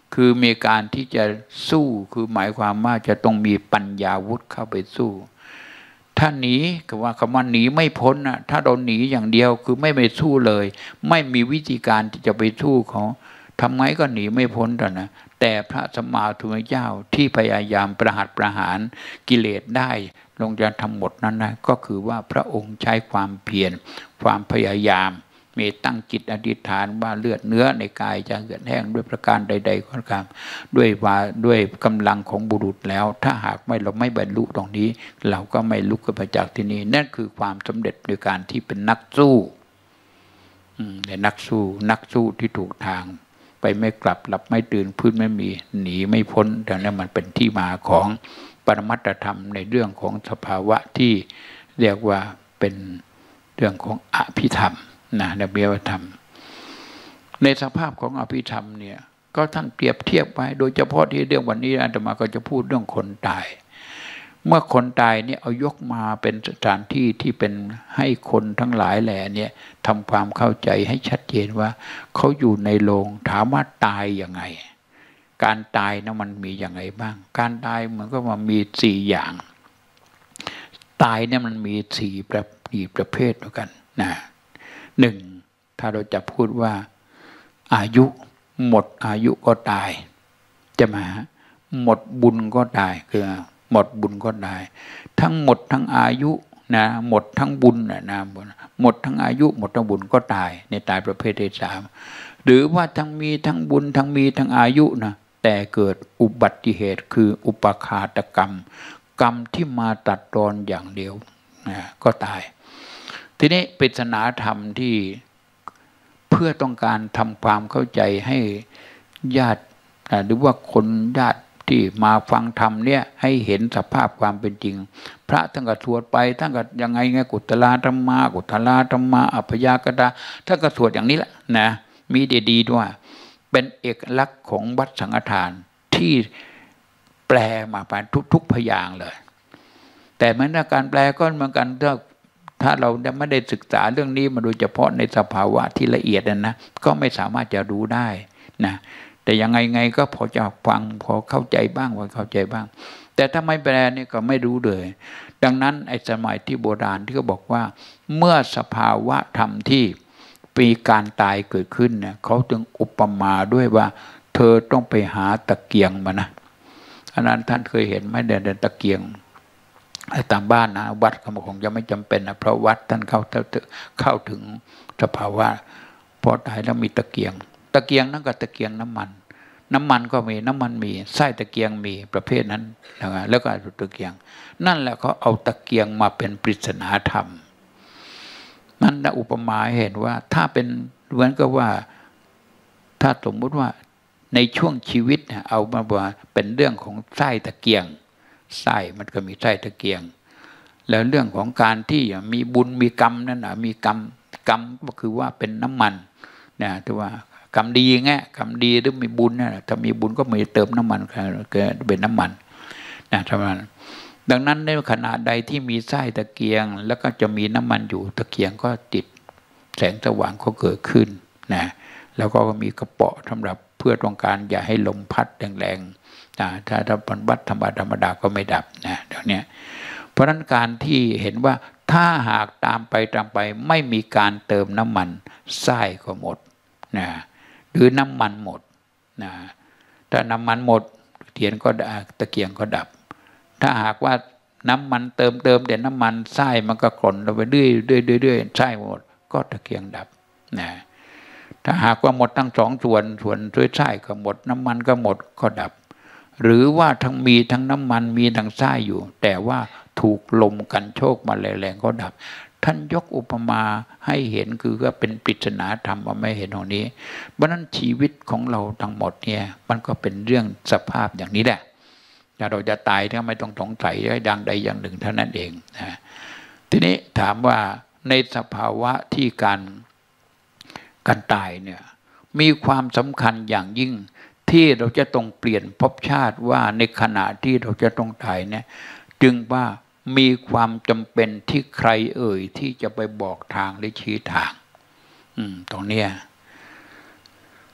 B: คือมีการที่จะสู้คือหมายความว่าจะต้องมีปัญญาวุฒิเข้าไปสู้ถ้าหนีคำว่าหนีไม่พ้นนะถ้าเราหนีอย่างเดียวคือไม่ไปสู้เลยไม่มีวิธีการที่จะไปสู้เขาทำไงก็หนีไม่พ้นแต่นะแต่พระสัมมาสัมพุทธเจ้าที่พยายามประหารกิเลสได้ลงจะทำหมดนั้นนะก็คือว่าพระองค์ใช้ความเพียรความพยายามมีตั้งจิตอธิษฐานว่าเลือดเนื้อในกายจะเหือดแห้งด้วยประการใดๆก็ตามด้วยกำลังของบุรุษแล้วถ้าหากเราไม่บรรลุตรงนี้เราก็ไม่ลุกขึ้นมาจากที่นี่นั่นคือความสำเร็จโดยการที่เป็นนักสู้ในนักสู้ที่ถูกทางไปไม่กลับหลับไม่ตื่นพื้นไม่มีหนีไม่พ้นดังนั้นมันเป็นที่มาของปรมัตถธรรมในเรื่องของสภาวะที่เรียกว่าเป็นเรื่องของอภิธรรมนะในเบียธรรมในสภาพของอภิธรรมเนี่ยก็ท่านเปรียบเทียบไว้โดยเฉพาะที่เรื่องวันนี้อาตมาก็จะพูดเรื่องคนตายเมื่อคนตายเนี่ยเอายกมาเป็นสถานที่ที่เป็นให้คนทั้งหลายแหล่เนี่ยทำความเข้าใจให้ชัดเจนว่าเขาอยู่ในโรงถามว่าตายยังไงการตายนะมันมีอย่างไรบ้างการตายเหมือนก็ว่ามี4อย่างตายเนี่ยมันมี4ประเภทด้วยกันนะ1ถ้าเราจะพูดว่าอายุหมดอายุก็ตายจะมาหมดบุญก็ตายคือหมดบุญก็ตายทั้งหมดทั้งอายุนะหมดทั้งบุญนะหมดทั้งอายุหมดทั้งบุญก็ตายในตายประเภทที่3หรือว่าทั้งมีทั้งบุญทั้งมีทั้งอายุนะแต่เกิดอุบัติเหตุคืออุปฆาตกรรมกรรมที่มาตัดรอนอย่างเดียวนะก็ตายทีนี้ปริศนาธรรมที่เพื่อต้องการทำความเข้าใจให้ญาติหรือว่าคนญาติที่มาฟังธรรมเนี่ยให้เห็นสภาพความเป็นจริงพระท่านก็สวดไปท่านก็ยังไงกุตลาธรรมาอัพพยากตาท่านก็สวดอย่างนี้แหละนะมีดีๆด้วยเป็นเอกลักษณ์ของวัดสังฆทานที่แปลมาเป็นทุกพยางค์เลยแต่แม้แต่การแปลก็เหมือนกันถ้าเราไม่ได้ศึกษาเรื่องนี้มาโดยเฉพาะในสภาวะที่ละเอียดนะก็ไม่สามารถจะรู้ได้นะแต่ยังไงก็พอจะฟังพอเข้าใจบ้างแต่ถ้าไม่แปลนี่ก็ไม่รู้เลยดังนั้นไอ้สมัยที่โบราณที่เขาบอกว่าเมื่อสภาวะธรรมที่มีการตายเกิดขึ้นเนี่ยเขาจึงอุปมาด้วยว่าเธอต้องไปหาตะเกียงมานะอันนั้นท่านเคยเห็นไหมเดินตะเกียงตามบ้านนะวัดก็คงจะไม่จำเป็นนะเพราะวัดท่านเข้าถึงสภาวะพอตายแล้วมีตะเกียงนั่นก็ตะเกียงน้ำมันก็มีน้ำมันมีไส้ตะเกียงมีประเภทนั้นนะแล้วก็ตะเกียงนั่นแหละเขาเอาตะเกียงมาเป็นปริศนาธรรมนั่นนะอุปมาเห็นว่าถ้าเป็นเหมือนกับว่าถ้าสมมติว่าในช่วงชีวิตเนี่ยเอามาว่าเป็นเรื่องของไส้ตะเกียงไส้มันก็มีไส้ตะเกียงแล้วเรื่องของการที่มีบุญมีกรรมนั่นนะมีกรรมก็คือว่าเป็นน้ำมันนะที่ว่ากรรมดีไงกรรมดีหรือมีบุญนะถ้ามีบุญก็มีเติมน้ำมันก็เป็นน้ำมันนะทำไมดังนั้นในขณะใดที่มีไส้ตะเกียงแล้วก็จะมีน้ำมันอยู่ตะเกียงก็ติดแสงสว่างก็เกิดขึ้นนะแล้วก็มีกระเป๋าสำหรับเพื่อต้องการอย่าให้ลมพัดแรงๆถ้าเป็นวัดธรรมดาก็ไม่ดับนะเดี๋ยวนี้เพราะฉะนั้นการที่เห็นว่าถ้าหากตามไปไม่มีการเติมน้ำมันไส้ก็หมดนะหรือน้ำมันหมดนะถ้าน้ำมันหมดเทียนก็ตะเกียงก็ดับถ้าหากว่าน้ำมันเติมแต่น้ำมันไส้มันก็กล่นลงไปเรื่อยไส้หมดก็ตะเกียงดับนะถ้าหากว่าหมดทั้งสองส่วนด้วยไส้ก็หมดน้ำมันก็หมดก็ดับหรือว่ามีทั้งน้ำมันมีทั้งไส้อยู่แต่ว่าถูกลมกันโชกมาแรงๆก็ดับท่านยกอุปมาให้เห็นคือก็เป็นปริศนาธรรมว่าไม่เห็นตรงนี้เพราะนั้นชีวิตของเราทั้งหมดเนี่ยมันก็เป็นเรื่องสภาพอย่างนี้แหละถ้าเราจะตายก็ไม่ต้องสงสัยอย่างใดอย่างหนึ่งเท่านั้นเองนะทีนี้ถามว่าในสภาวะที่การตายเนี่ยมีความสำคัญอย่างยิ่งที่เราจะต้องเปลี่ยนภพชาติว่าในขณะที่เราจะต้องตายเนี่ยจึงว่ามีความจำเป็นที่ใครที่จะไปบอกทางหรือชี้ทางตรงเนี้ย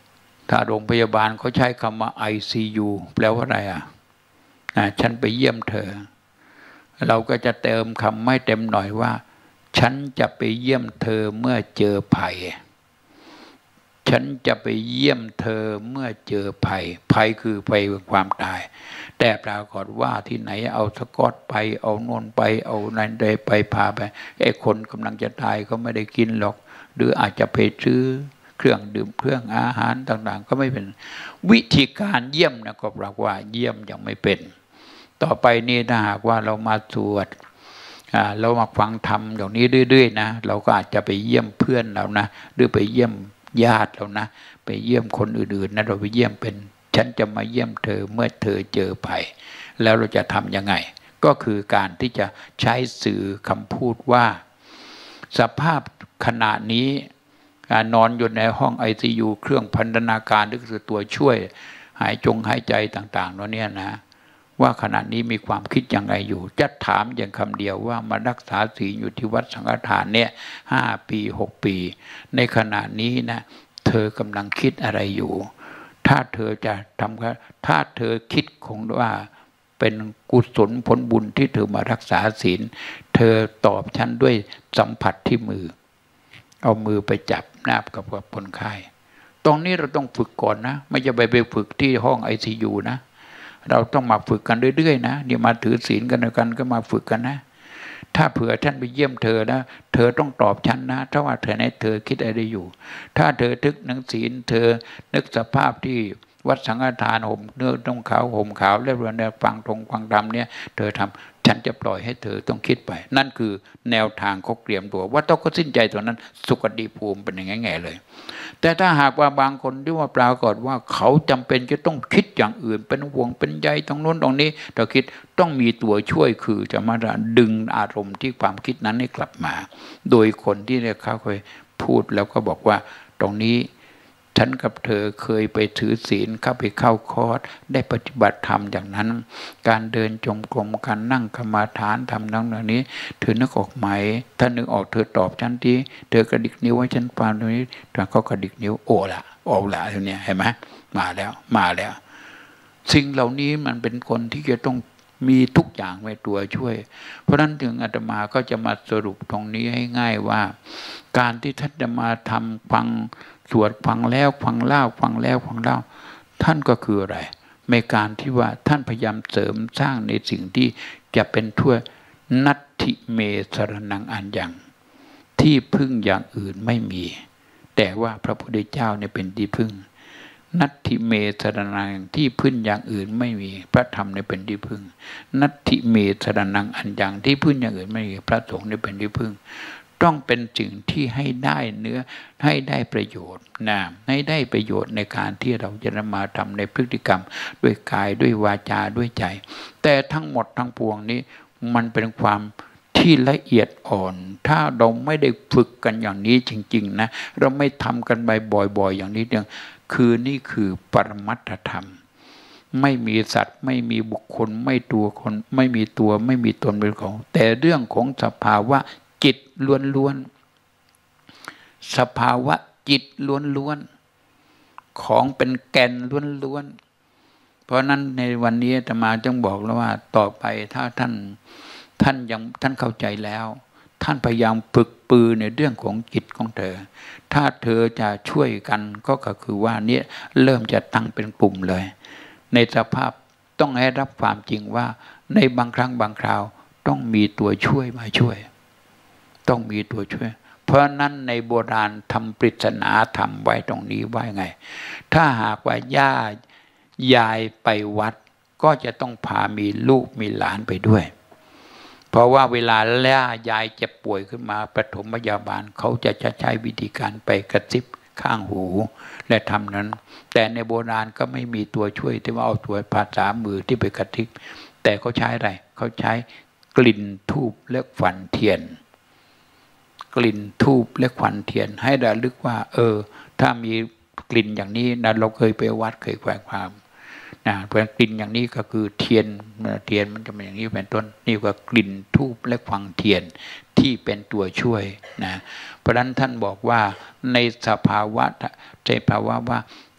B: ถ้าโรงพยาบาลเขาใช้คำว่า ICU แปลว่าอะไรฉันไปเยี่ยมเธอเราก็จะเติมคำไม่เต็มหน่อยว่าฉันจะไปเยี่ยมเธอเมื่อเจอภัยฉันจะไปเยี่ยมเธอเมื่อเจอภัยคือภัยความตายแต่ปรากฏว่าที่ไหนเอาสกอตไปเอาโน่นไปเอานั่นไปพาไปไอ้คนกำลังจะตายก็ไม่ได้กินหรอกหรืออาจจะไปซื้อเครื่องดื่มเครื่องอาหารต่างๆก็ไม่เป็นวิธีการเยี่ยมนะก็บอกว่าเยี่ยมยังไม่เป็นต่อไปนี่ถ้าหากว่าเรามาสวดเรามาฟังธรรมอย่างนี้เรื่อยๆนะเราก็อาจจะไปเยี่ยมเพื่อนเรานะหรือไปเยี่ยมญาติเรานะไปเยี่ยมคนอื่นๆนะเราไปเยี่ยมเป็นฉันจะมาเยี่ยมเธอเมื่อเธอเจอภัยแล้วเราจะทำยังไงก็คือการที่จะใช้สื่อคำพูดว่าสภาพขณะนี้นอนอยู่ในห้อง ICU เครื่องพันธนาการหรือตัวช่วยหายใจต่างๆแล้วเนี่ยนะว่าขณะนี้มีความคิดอย่างไรอยู่จะถามอย่างคำเดียวว่ามารักษาศีลอยู่ที่วัดสังฆทานเนี่ย5 ปี6 ปีในขณะนี้นะเธอกำลังคิดอะไรอยู่ถ้าเธอจะทำถ้าเธอคิดคงว่าเป็นกุศลผลบุญที่เธอมารักษาศีลเธอตอบฉันด้วยสัมผัสที่มือเอามือไปจับนาบกับคนไข้ตรงนี้เราต้องฝึกก่อนนะไม่จะไปฝึกที่ห้อง ICU นะเราต้องมาฝึกกันเรื่อยๆนะนี่มาถือศีลกันด้วยกันก็มาฝึกกันนะถ้าเผื่อท่านไปเยี่ยมเธอนะเธอต้องตอบฉันนะถ้าว่าเธอในเธอคิดอะไรอยู่ถ้าเธอทึกหนังศีลเธอนึกสภาพที่วัดสังฆทานห่มเนื้อต้องขาวห่มขาวแล้วเรื่องฟังธรรมเนี่ยเธอทำฉันจะปล่อยให้เธอต้องคิดไปนั่นคือแนวทางเขาเตรียมตัวว่าต้องก็สิ้นใจตัวนั้นสุคติภูมิเป็นอย่างไงเลยแต่ถ้าหากว่าบางคนที่ว่าปรากฏว่าเขาจำเป็นจะต้องคิดอย่างอื่นเป็นห่วงเป็นใยตรงโน้นตรงนี้เราคิดต้องมีตัวช่วยคือจะมาดึงอารมณ์ที่ความคิดนั้นให้กลับมาโดยคนที่เขาเคยพูดแล้วก็บอกว่าตรงนี้ฉันกับเธอเคยไปถือศีลเข้าคอร์สได้ปฏิบัติธรรมอย่างนั้นการเดินจงกรมการนั่งกรรมาฐานทำนั้นนี้เธอนึกออกไหมถ้านึกออกเธอตอบฉันทีเธอกระดิกนิ้วให้ฉันฟังตรงนี้แต่เขากระดิกนิ้วโอ้ละออกละทีนี้เห็นไหมมาแล้วสิ่งเหล่านี้มันเป็นคนที่จะต้องมีทุกอย่างไว้ตัวช่วยเพราะนั้นถึงอาตมาก็จะมาสรุปตรงนี้ให้ง่ายว่าการที่ท่านจะมาทำฟังสวดฟังแล้วฟังเล่าท่านก็คืออะไรในการที่ว่าท่านพยายามเสริมสร้างในสิ่งที่จะเป็นทั่วนัตถิเมสรนังอันยังที่พึ่งอย่างอื่นไม่มีแต่ว่าพระพุทธเจ้าเนี่ยเป็นที่พึ่งนัตถิเมสรนังที่พึ่งอย่างอื่นไม่มีพระธรรมเนี่ยเป็นที่พึ่งนัตถิเมสรนังอันยังที่พึ่งอย่างอื่นไม่มีพระสงฆ์เนี่ยเป็นที่พึ่งต้องเป็นสิ่งที่ให้ได้เนื้อให้ได้ประโยชน์นะให้ได้ประโยชน์ในการที่เราจะมาทำในพฤติกรรมด้วยกายด้วยวาจาด้วยใจแต่ทั้งหมดทั้งปวงนี้มันเป็นความที่ละเอียดอ่อนถ้าเราไม่ได้ฝึกกันอย่างนี้จริงๆนะเราไม่ทำกันบ่อยๆอย่างนี้เนี่ยนี่คือปรมัตถธรรมไม่มีสัตว์ไม่มีบุคคลไม่ตัวคนไม่มีตัวไม่มีตนเป็นของแต่เรื่องของสภาวะจิตล้วนๆสภาวะจิตล้วนๆของเป็นแก่นล้วนๆเพราะนั้นในวันนี้อาตมาจึงบอกแล้วว่าต่อไปถ้าท่านเข้าใจแล้วท่านพยายามฝึกปือในเรื่องของจิตของเธอถ้าเธอจะช่วยกันก็คือว่านี้เริ่มจะตั้งเป็นกลุ่มเลยในสภาพต้องให้รับความจริงว่าในบางครั้งบางคราวต้องมีตัวช่วยมาช่วยต้องมีตัวช่วยเพราะนั้นในโบราณทำปริศนาธรรมไว้ตรงนี้ว่าไงถ้าหากว่ายายไปวัดก็จะต้องพามีลูกมีหลานไปด้วยเพราะว่าเวลาย่ายายเจ็บป่วยขึ้นมาปฐมพยาบาลเขาจะใช้วิธีการไปกระซิบข้างหูและทำนั้นแต่ในโบราณก็ไม่มีตัวช่วยที่ว่าเอาตัวภาษามือที่ไปกระซิบแต่เขาใช้อะไรเขาใช้กลิ่นธูปและควันเทียนกลิ่นธูปและควันเทียนให้ระลึกว่าถ้ามีกลิ่นอย่างนี้นะเราเคยไปวัดเคยแขวงความเพราะกลิ่นอย่างนี้ก็คือเทียนมันจะเป็นอย่างนี้เป็นต้นนี่ก็กลิ่นธูปและควันเทียนที่เป็นตัวช่วยนะเพราะฉะนั้นท่านบอกว่าในสภาวะว่า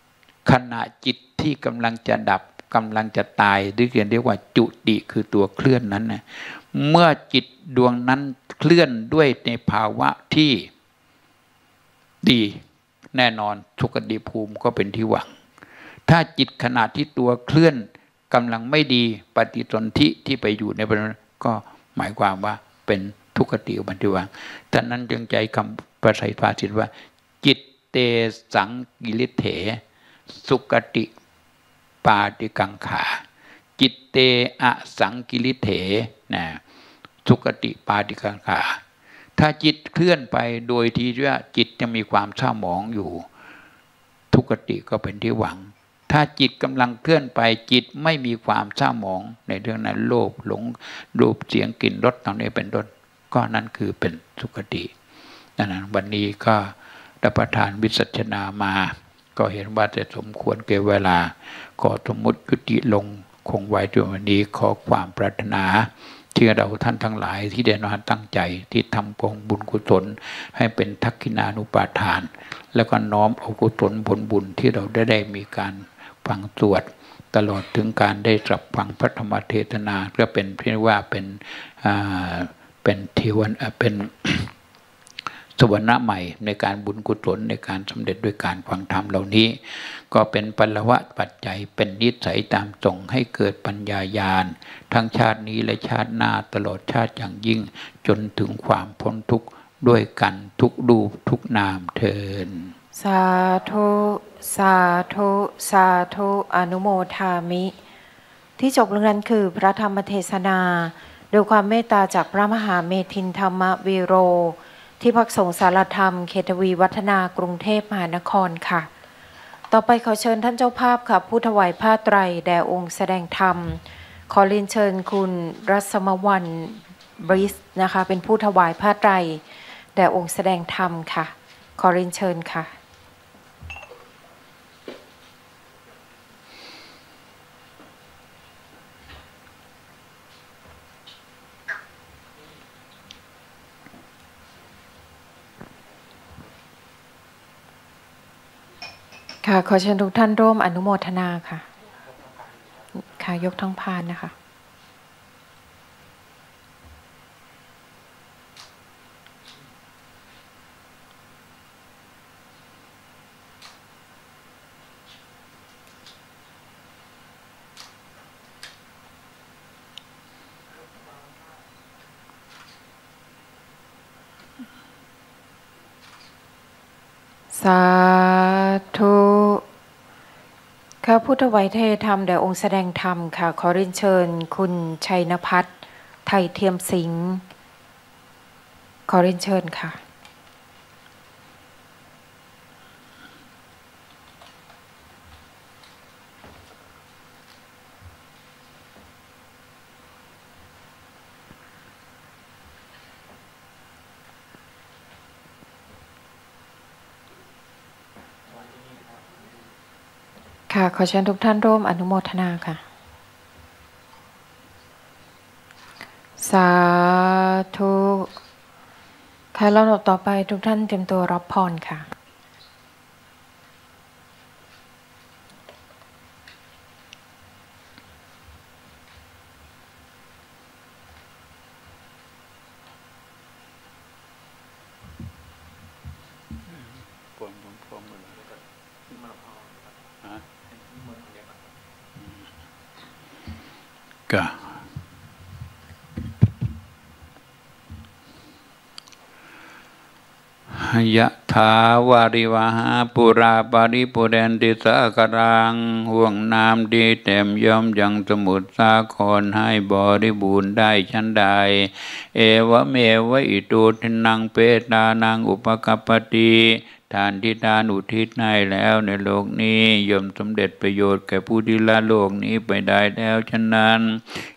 B: ขณะจิตที่กำลังจะดับกำลังจะตายหรือเรียกว่าจุติคือตัวเคลื่อนนั้นนะเมื่อจิตดวงนั้นเคลื่อนด้วยในภาวะที่ดีแน่นอนสุคติภูมิก็เป็นที่หวังถ้าจิตขณะที่ตัวเคลื่อนกำลังไม่ดีปฏิสนธิที่ไปอยู่ในบริเวณก็หมายความว่าเป็นทุกขติอุบัติวังแต่นั้นจึงใจคำประสัยภาษิตว่าจิตเตสังกิริเถสุกติปาติกังขาจิตเตอสังกิริเถนะสุกติปาติกังขาถ้าจิตเคลื่อนไปโดยที่ว่าจิตจะมีความเศร้าหมองอยู่ทุกขติก็เป็นที่หวังถ้าจิตกำลังเคลื่อนไปจิตไม่มีความเศร้าหมองในเรื่องนั้นโลภหลงรูปเสียงกลิ่นรสต่างๆเป็นต้นก็นั่นคือเป็นสุขตินั้นวันนี้ก็รับประทานวิสัชนามาก็เห็นว่าจะสมควรแก่เวลาขอสมมุติยุติลงคงไว้ด้วยวันนี้ขอความปรารถนาที่เราท่านทั้งหลายที่ได้นอนตั้งใจที่ทำกองบุญกุศลให้เป็นทักขิณานุปาทานแล้วก็น้อมเอากุศลผลบุญที่เราได้มีการฟังสวดตลอดถึงการได้รับฟังพระธรรมเทศนาก็เป็นเพียงว่าเป็นเทวันเป็นสวรรค์ใหม่ในการบุญกุศลในการสำเร็จด้วยการฟังธรรมเหล่านี้ก็เป็นปรวะปัจจัยเป็นนิสัยตามส่งให้เกิดปัญญาญาณทั้งชาตินี้และชาติหน้าตลอดชาติอย่างยิ่งจนถึงความพ้นทุกข์ด้วยกันทุกรูปทุกนามเทิน
C: สาธุสาธุสาธุอนุโมทามิที่จบลงนั้นคือพระธรรมเทศนาโดยความเมตตาจากพระมหาเมธินธรรมวีโรที่พักสงฆ์สารธรรมเขตวีวัฒนากรุงเทพมหานครค่ะต่อไปขอเชิญท่านเจ้าภาพค่ะผู้ถวายผ้าไตรแด่องค์แสดงธรรมขอเรียนเชิญคุณรัศมวรรณบริสนะคะเป็นผู้ถวายผ้าไตรแด่องค์แสดงธรรมค่ะขอเรียนเชิญค่ะค่ะขอเชิญทุกท่านร่วมอนุโมทนาค่ะค่ะยกทั้งพานนะคะสาธุข้าพุทธไวยเทธรรมแด่องค์แสดงธรรมค่ะขอเรียนเชิญคุณชัยนภัทรไทยเทียมสิงห์ขอเรียนเชิญค่ะค่ะขอเชิญทุกท่านร่วมอนุโมทนาค่ะสาธุค่ะลำดับต่อไปทุกท่านเตรียมตัวรับพรค่ะ
B: ก็ยะถาวาริวหาปุราปาริปุเรนติสากรังห่วงน้ำดีเต็มย่อมยังสมุทรสาครให้บริบูรณ์ได้ชั้นใดเอวะเมวะอิตุทินังเปตานังอุปกัปปติทานที่ทานอุทิศให้แล้วในโลกนี้ย่อมสำเร็จประโยชน์แก่ผู้ที่ละโลกนี้ไปได้แล้วฉะนั้น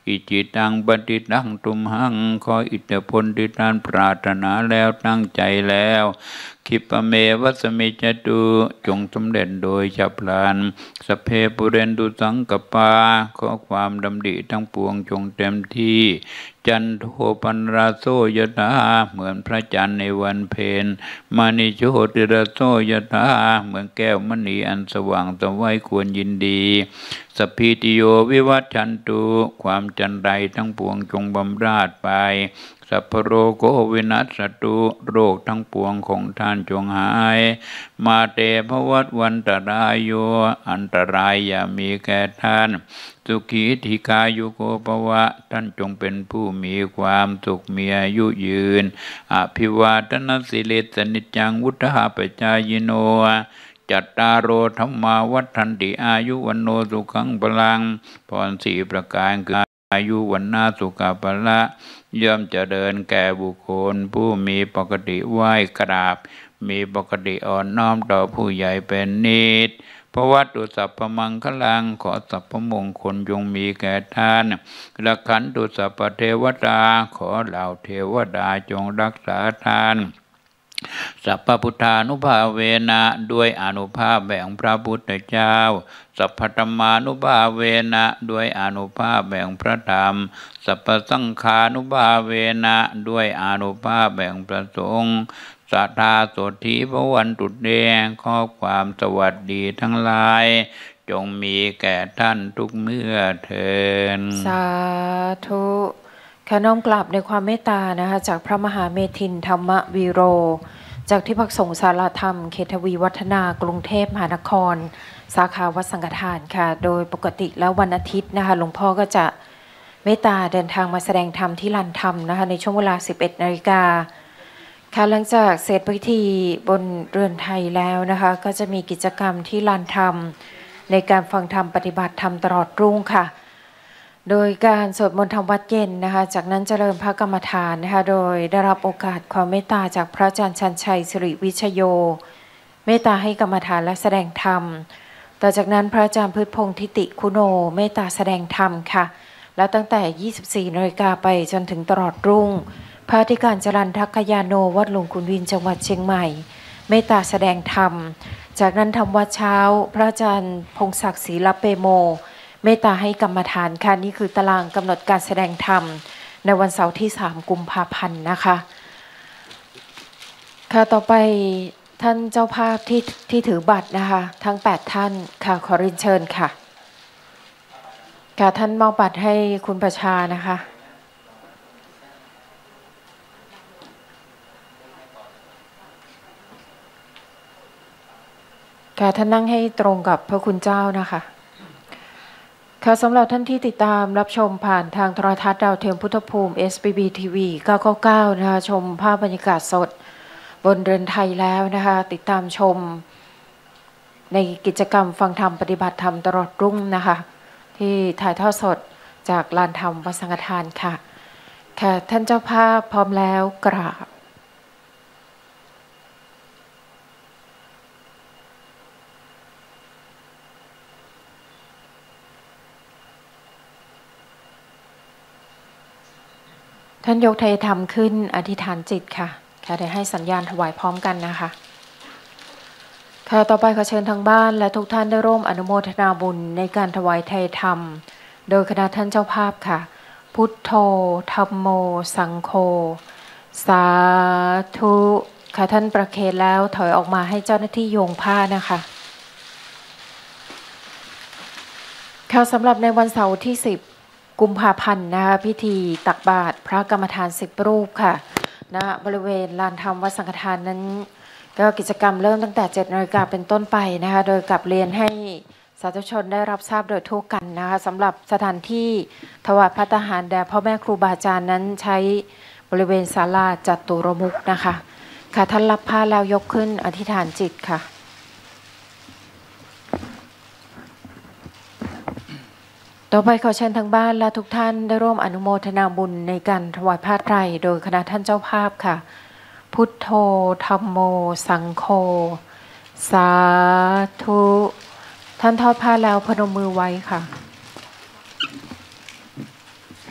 B: อิจิตังปฏิตังตุมหังขออิทธิพลที่ท่านปรารถนาแล้วตั้งใจแล้วคิปะเมวัสมิจตุจงสำเร็จโดยฉับพลันสเพปุเรนตุสังกปาขอความดำริทั้งปวงจงเต็มที่จันโทปันราโสยถาเหมือนพระจันทร์ในวันเพ็ญมานิโชติราโสยถาเหมือนแก้วมณีอันสว่างสวัยควรยินดีสพิติโยวิวัชชันตุความจันไรทั้งปวงจงบำราดไปสัพพโรโกวินัสสตุโรคทั้งปวงของท่านจงหายมาเตภวัตวันตรายโยอันตรายอย่ามีแก่ท่านสุขีธิกายุโกภวะท่านจงเป็นผู้มีความสุขมีอายุยืนอภิวาทนาสิเลสนิจังวุฒหปัจจายโนจัตตารโอธรรมาวัฏันติอายุวันโนสุขังพลังพรสี่ประการคืออายุวันนาสุขภละย่อมเจริญแก่บุคคลผู้มีปกติไหว้กราบมีปกติอ่อนน้อมต่อผู้ใหญ่เป็นนิจเพราะวัตถุสัพพมังคลังขอสัพพมงคลจงมีแก่ท่านละขันตุสัพพเทวดาขอเหล่าเทวดาจงรักษาท่านสัพพพุทธานุภาเวนะด้วยอานุภาพแห่งพระพุทธเจ้าสัพพธรรมานุภาเวนะด้วยอานุภาพแห่งพระธรรมสัพพสังฆานุภาเวนะด้วยอานุภาพแห่งพระสงฆ์สัทธาโสธิภวันตุเตข้อความสวัสดีทั้งหลายจงมีแก่ท่านทุกเมื่อเทิน
C: สาธุขน้อมกราบในความเมตตานะคะจากพระมหาเมธินธรรมวีโรจากที่พักสงฆ์สารธรรมเขตทวีวัฒนากรุงเทพมหานครสาขาวัดสังฆทานค่ะโดยปกติแล้ววันอาทิตย์นะคะหลวงพ่อก็จะเมตตาเดินทางมาแสดงธรรมที่ลานธรรมนะคะในช่วงเวลา 11 นาฬิกาค่ะหลังจากเสร็จพิธีบนเรือนไทยแล้วนะคะก็จะมีกิจกรรมที่ลานธรรมในการฟังธรรมปฏิบัติธรรมตลอดรุ่งค่ะโดยการสวดมนต์ทำวัดเย็นนะคะจากนั้นเจริญพระกรรมฐานนะคะโดยได้รับโอกาสความเมตตาจากพระอาจารย์ชันชัยสิริวิชโยเมตตาให้กรรมฐานและแสดงธรรมต่อจากนั้นพระอาจารย์พืชพงษ์ทิติคุโนเมตตาแสดงธรรมค่ะแล้วตั้งแต่ 24 นาฬิกาไปจนถึงตลอดรุ่งพระอธิการจรัญทักขยาโนวัดหลวงขุนวินจังหวัดเชียงใหม่เมตตาแสดงธรรมจากนั้นทำวัดเช้าพระอาจารย์พงศักดิ์ศรีละเปโมเมตตาให้กรรมฐานค่ะนี่คือตารางกำหนดการแสดงธรรมในวันเสาร์ที่ 3 กุมภาพันธ์นะคะค่ะต่อไปท่านเจ้าภาพที่ถือบัตรนะคะทั้ง8ท่านค่ะขอเรียนเชิญค่ะค่ะท่านมอบบัตรให้คุณประชานะคะค่ะท่านนั่งให้ตรงกับพระคุณเจ้านะคะค่ะสำหรับท่านที่ติดตามรับชมผ่านทางโทรทัศน์ดาวเทียมพุทธภูมิ SBB TV 999นะคะชมภาพบรรยากาศสดบนเรือนไทยแล้วนะคะติดตามชมในกิจกรรมฟังธรรมปฏิบัติธรรมตลอดรุ่งนะคะที่ถ่ายทอดสดจากลานธรรมวัดสังฆทานค่ะค่ะท่านเจ้าภาพพร้อมแล้วกราบท่านยกไทยธรรมขึ้นอธิษฐานจิตค่ะค่ะเดี๋ยวให้สัญญาณถวายพร้อมกันนะคะค่ะต่อไปขอเชิญทางบ้านและทุกท่านได้ร่วมอนุโมทนาบุญในการถวายไทยธรรมโดยคณะท่านเจ้าภาพค่ะพุทโธธัมโมสังโฆสาธุค่ะท่านประเคนแล้วถอยออกมาให้เจ้าหน้าที่โยงผ้านะคะค่ะสำหรับในวันเสาร์ที่10 กุมภาพันธ์นะคะพิธีตักบาตรพระกรรมฐาน10 รูปค่ะณบริเวณลานธรรมวัดสังฆทานนั้นก็กิจกรรมเริ่มตั้งแต่ 7 นาฬิกาเป็นต้นไปนะคะโดยกลับเรียนให้สาธุชนได้รับทราบโดยทั่วกันนะคะสำหรับสถานที่ถวายภัตตาหารแด่พ่อแม่ครูบาอาจารย์นั้นใช้บริเวณศาลาจัตุรมุขนะคะค่ะท่านรับผ้าแล้วยกขึ้นอธิษฐานจิตค่ะต่อไปขอเชิญทางบ้านและทุกท่านได้ร่วมอนุโมทนาบุญในการถวายผ้าไตรโดยคณะท่านเจ้าภาพค่ะพุทโธธัมโมสังโฆสาธุท่านทอดผ้าแล้วพนมมือไว้ค่ะ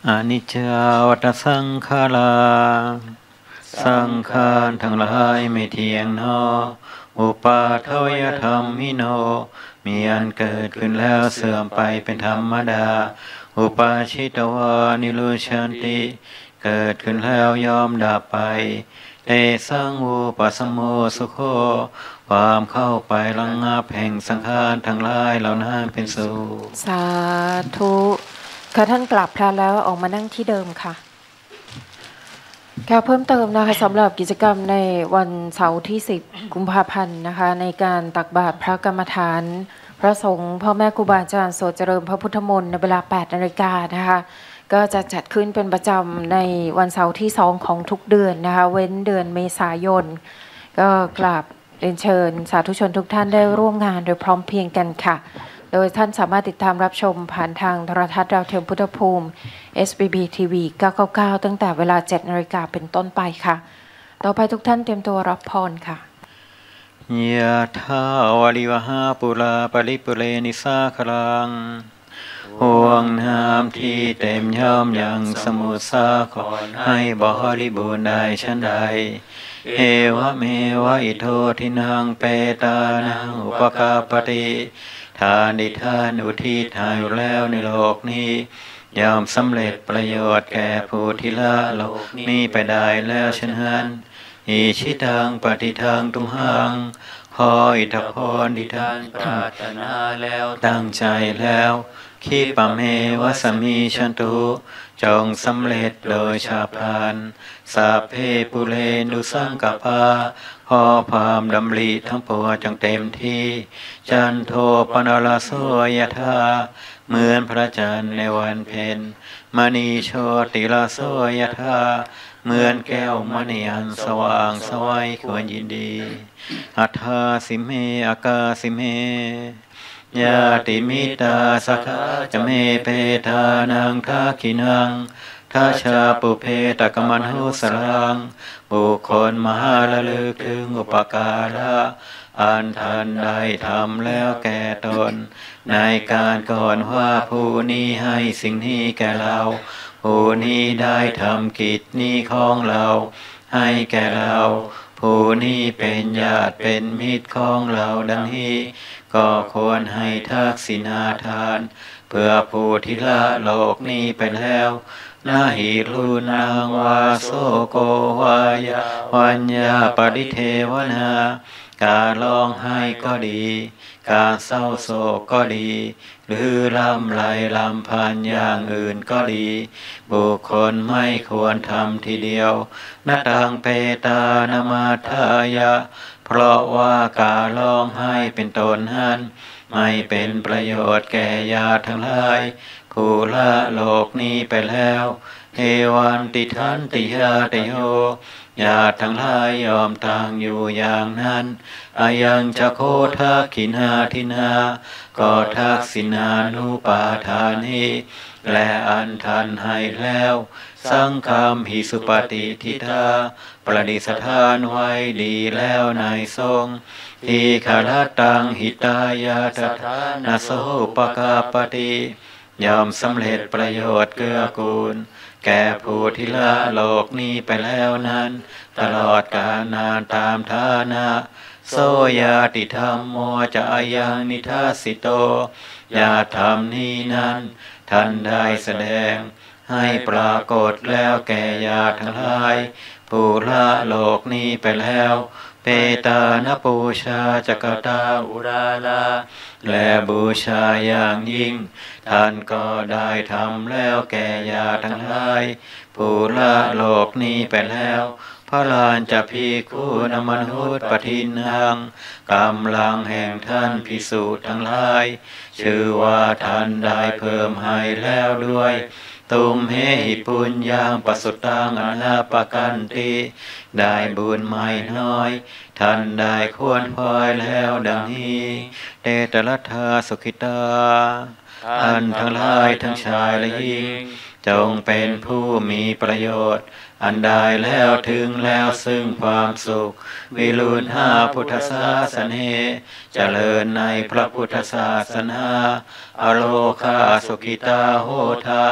D: อนิจจาวัฏสังขาราสังขารทั้งหลายไม่เที่ยงหนออุปาทวยธรรมมิโนมีอันเกิดขึ้นแล้วเสื่อมไปเป็นธรรมดาอุปาชิตวานิโรชันติเกิดขึ้นแล้วยอมดับไปเตสังอุปสมโมสุโขความเข้าไประงับแห่งสังขารทั้งหลายเหล่านั้นเป็นสุข
C: สาธุค่ะท่านกลับพระแล้วออกมานั่งที่เดิมค่ะค่ะเพิ่มเติมนะคะสำหรับกิจกรรมในวันเสาร์ที่10กุมภาพันธ์นะคะในการตักบาตรพระกรรมฐานพระสงฆ์พ่อแม่ครูบาอาจารย์สวดเจริญพระพุทธมนต์ในเวลา 8 นาฬิกานะคะก็จะจัดขึ้นเป็นประจำในวันเสาร์ที่2ของทุกเดือนนะคะเว้นเดือนเมษายนก็กราบเรียนเชิญสาธุชนทุกท่านได้ร่วมงานโดยพร้อมเพรียงกันค่ะโดยท่านสามารถติดตามรับชมผ่านทางโทรทัศน์ดาวเทียมพุทธภูมิ SBB TV 999ตั้งแต่เวลา 7 นาฬิกาเป็นต้นไปค่ะต่อไปทุกท่านเตรียมตัวรับพรค่ะ
D: ยะถาวาริวหาปุราปริปุเรนิสาคลังห่วงน้ำที่เต็มย่อมยังสมุทรสาครให้บริบูรณ์ได้ชั้นใดเอวะเมวะอิโททินังเปตานังอุปกาปติทานดิทานอุทิศให้แล้วในโลกนี้ย่อมสำเร็จประโยชน์แก่ผู้ที่ละโลกนี้ไปได้แล้วฉะนั้นอิชิตังปฏิทังตุมหังขออิทธิพรที่ท่านปรารถนาแล้วตั้งใจแล้วขีปะเมวะสมิชันตุจงสำเร็จโดยชาพลันสัพเพปุเรนุสังกปาขอความดำริทั้งปวงจงเต็มที่จันโทปนรโสยธาเหมือนพระจันทร์ในวันเพ็ญมณีโชติลโสยธาเหมือนแก้วมณีอันสว่างสวัยควรยินดีอัฏฐาสิเมอากาสิเมญาติมิตาสักขะจะเมเปทานังทักขินังทัชาปุเพตกมันหุสรังบุคคลมหาละลึกถึงอุปการะอันท่านได้ทำแล้วแก่ตนในการก่อนว่าผู้นี้ให้สิ่งนี้แก่เราผู้นี้ได้ทำกิจนี้ของเราให้แก่เราผู้นี้เป็นญาติเป็นมิตรของเราดังนี้ก็ควรให้ทักษิณาทานเพื่อผู้ที่ละโลกนี้ไปแล้วนาหิรุนังวาโสโกวายาวัญญาปริเทวนาการร้องไห้ก็ดีการเศร้าโศกก็ดีหรือลำไรลำพันอย่างอื่นก็ดีบุคคลไม่ควรทำทีเดียวนาตังเปตานมาทายะเพราะว่าการร้องไห้เป็นตนนั้นไม่เป็นประโยชน์แก่ญาติทั้งหลายผู้ละโลกนี้ไปแล้วเอวันติทันติยาตโยญาติทั้งหลายยอมต่างอยู่อย่างนั้นอายังจะโคทักขินาทินาก็ทักษิณานุปาทานิและอันทันให้แล้วสังฆามหิสุปฏิทิทาประดิษฐานไว้ดีแล้วในทรงทีฆาลตังหิตายาตถานาโสปกาปติยอมสำเร็จประโยชน์เกื้อกูลแก่ผู้ที่ละโลกนี้ไปแล้วนั้นตลอดกาลนานตามฐานะโสยาติธรรมโมจะอายังนิทัสสิโตญาติธรรมนี้นั้นท่านได้แสดงให้ปรากฏแล้วแก่ญาติทั้งหลายผู้ละโลกนี้ไปแล้วเปตานปูชาจักตาอุราลาและบูชาอย่างยิ่งท่านก็ได้ทำแล้วแก่ญาติทั้งหลายผู้ละโลกนี้ไปแล้วพระลานจะพิคูนมนุษย์ปทินังกำลังแห่งท่านภิกษุทั้งหลายชื่อว่าท่านได้เพิ่มให้แล้วด้วยตุมเหหิปุญญังปสุตตังอนาปกันติได้บุญไม่น้อยท่านได้ควรพลอยแล้วดังนี้เตตรัทธาสุขิตาท่านทั้งหลายทั้งชายและหญิงจงเป็นผู้มีประโยชน์อันได้แล้วถึงแล้วซึ่งความสุขวิรุณหาพุทธศาสนาเจริญในพระพุทธศาสนาอโลคาสุขิตาโหทา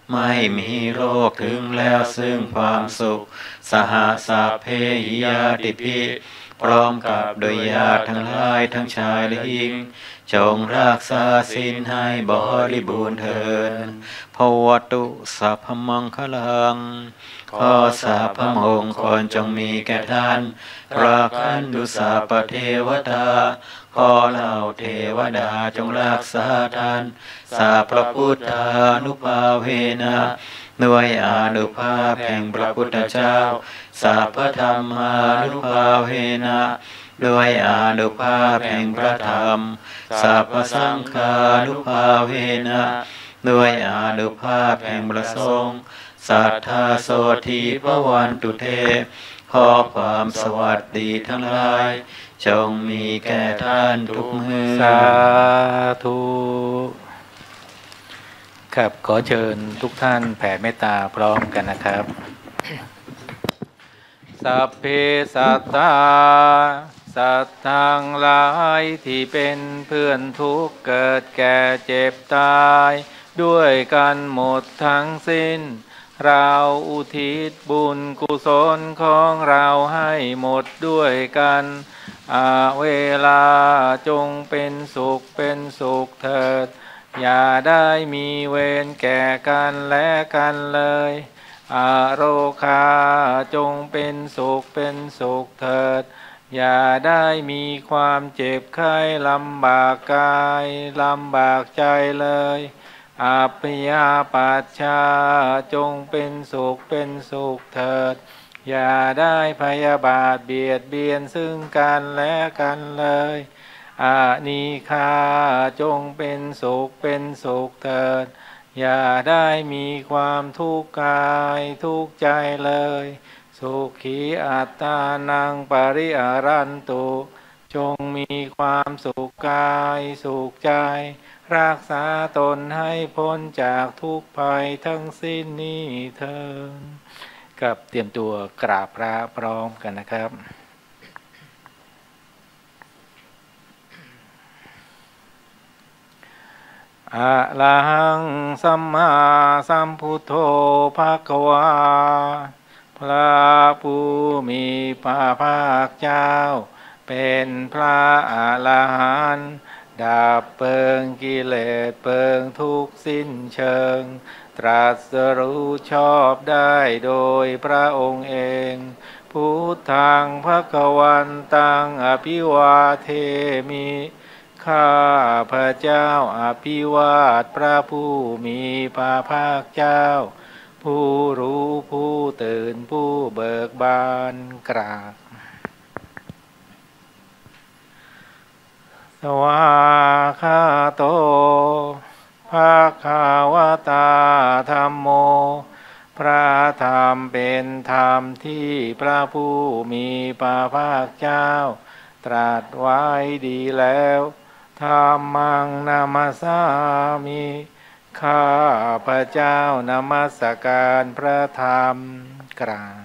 D: ไม่มีโรคถึงแล้วซึ่งความสุขสหสัพเพหิยาติภิพร้อมกับโดยญาติทั้งหลายทั้งชายและหญิงจงรักษาศีลให้บริบูรณ์เถิดภวตุสัพพมังคลังขอสัพพมงคลจงมีแก่ท่านพระคันธุสัพพเทวดาขอเหล่าเทวดาจงรักษาท่านสัพพะพุทธานุภาเวนะด้วยอานุภาพแห่งพระพุทธเจ้าสัพพธรรมานุภาเวนะด้วยอานุภาพแห่งพระธรรมสัพพสังฆานุภาเวนะด้วยอานุภาพแห่งพระสงฆ์สัทธาโสธีพระวันตุเทขอความสวัสดีทั้งหลายจงมีแก่ท่านทุกเมื่อ
A: สาธุครับขอเชิญทุกท่านแผ่เมตตาพร้อมกันนะครับสัพเพสัตตาสัตว์ทั้งหลายที่เป็นเพื่อนทุกข์เกิดแก่เจ็บตายด้วยกันหมดทั้งสิ้นเราอุทิศบุญกุศลของเราให้หมดด้วยกันเวลาจงเป็นสุขเป็นสุขเถิดอย่าได้มีเวรแก่กันและกันเลยโรคาจงเป็นสุขเป็นสุขเถิดอย่าได้มีความเจ็บไข้ลำบากกายลำบากใจเลยอัปยาปัชชาจงเป็นสุขเป็นสุขเถิดอย่าได้พยาบาทเบียดเบียนซึ่งกันและกันเลยอานิฆาจงเป็นสุขเป็นสุขเถิดอย่าได้มีความทุกข์กายทุกข์ใจเลยสุขีอัตตานังปริอารันตุจงมีความสุขกายสุขใจรักษาตนให้พ้นจากทุกภัยทั้งสิ้นนี้เถิดกับเตรียมตัวกราบพระพร้อมกันนะครับอะระหังสัมมาสัมพุทโธภควาพระผู้มีพระภาคเจ้าเป็นพระอรหันต์ดับเพลิงกิเลสเพลิงทุกข์สิ้นเชิงตรัสรู้ชอบได้โดยพระองค์เองพุทธังภควันตังอภิวาเทมิข้าพระเจ้าอภิวาทพระผู้มีพระภาคเจ้าผู้รู้ผู้ตื่นผู้เบิกบานกราบสวากขาโตภควตาธัมโมพระธรรมเป็นธรรมที่พระผู้มีพระภาคเจ้าตรัสไว้ดีแล้วธัมมังนามัสสามิข้าพระเจ้านมัสการพระธรรมกราบ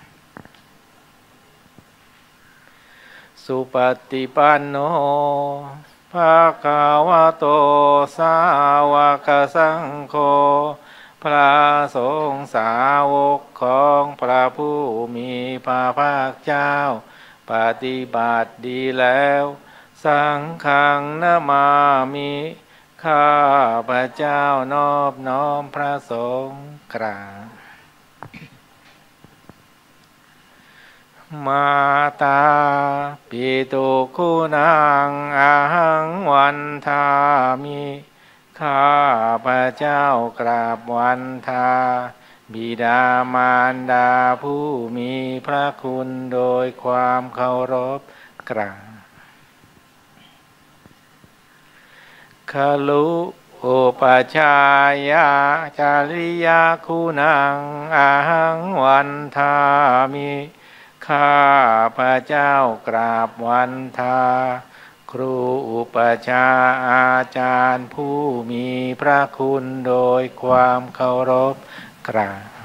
A: สุปฏิปันโนภควโตสาวกสังโฆพระสงฆ์สาวกของพระผู้มีพระภาคเจ้าปฏิบัติดีแล้วสังฆังนามามิข้าพระเจ้านอบน้อมพระสงฆ์กราบมาตาปิตุคุณังอาหังวันทามิข้าพระเจ้ากราบวันทาบิดามารดาผู้มีพระคุณโดยความเคารพกราบคลุอุปชายาจาริยาคุณังอาหังวันทามิข้าพระเจ้ากราบวันทาครูอุปชาอาจารย์ผู้มีพระคุณโดยความเคารพกราบ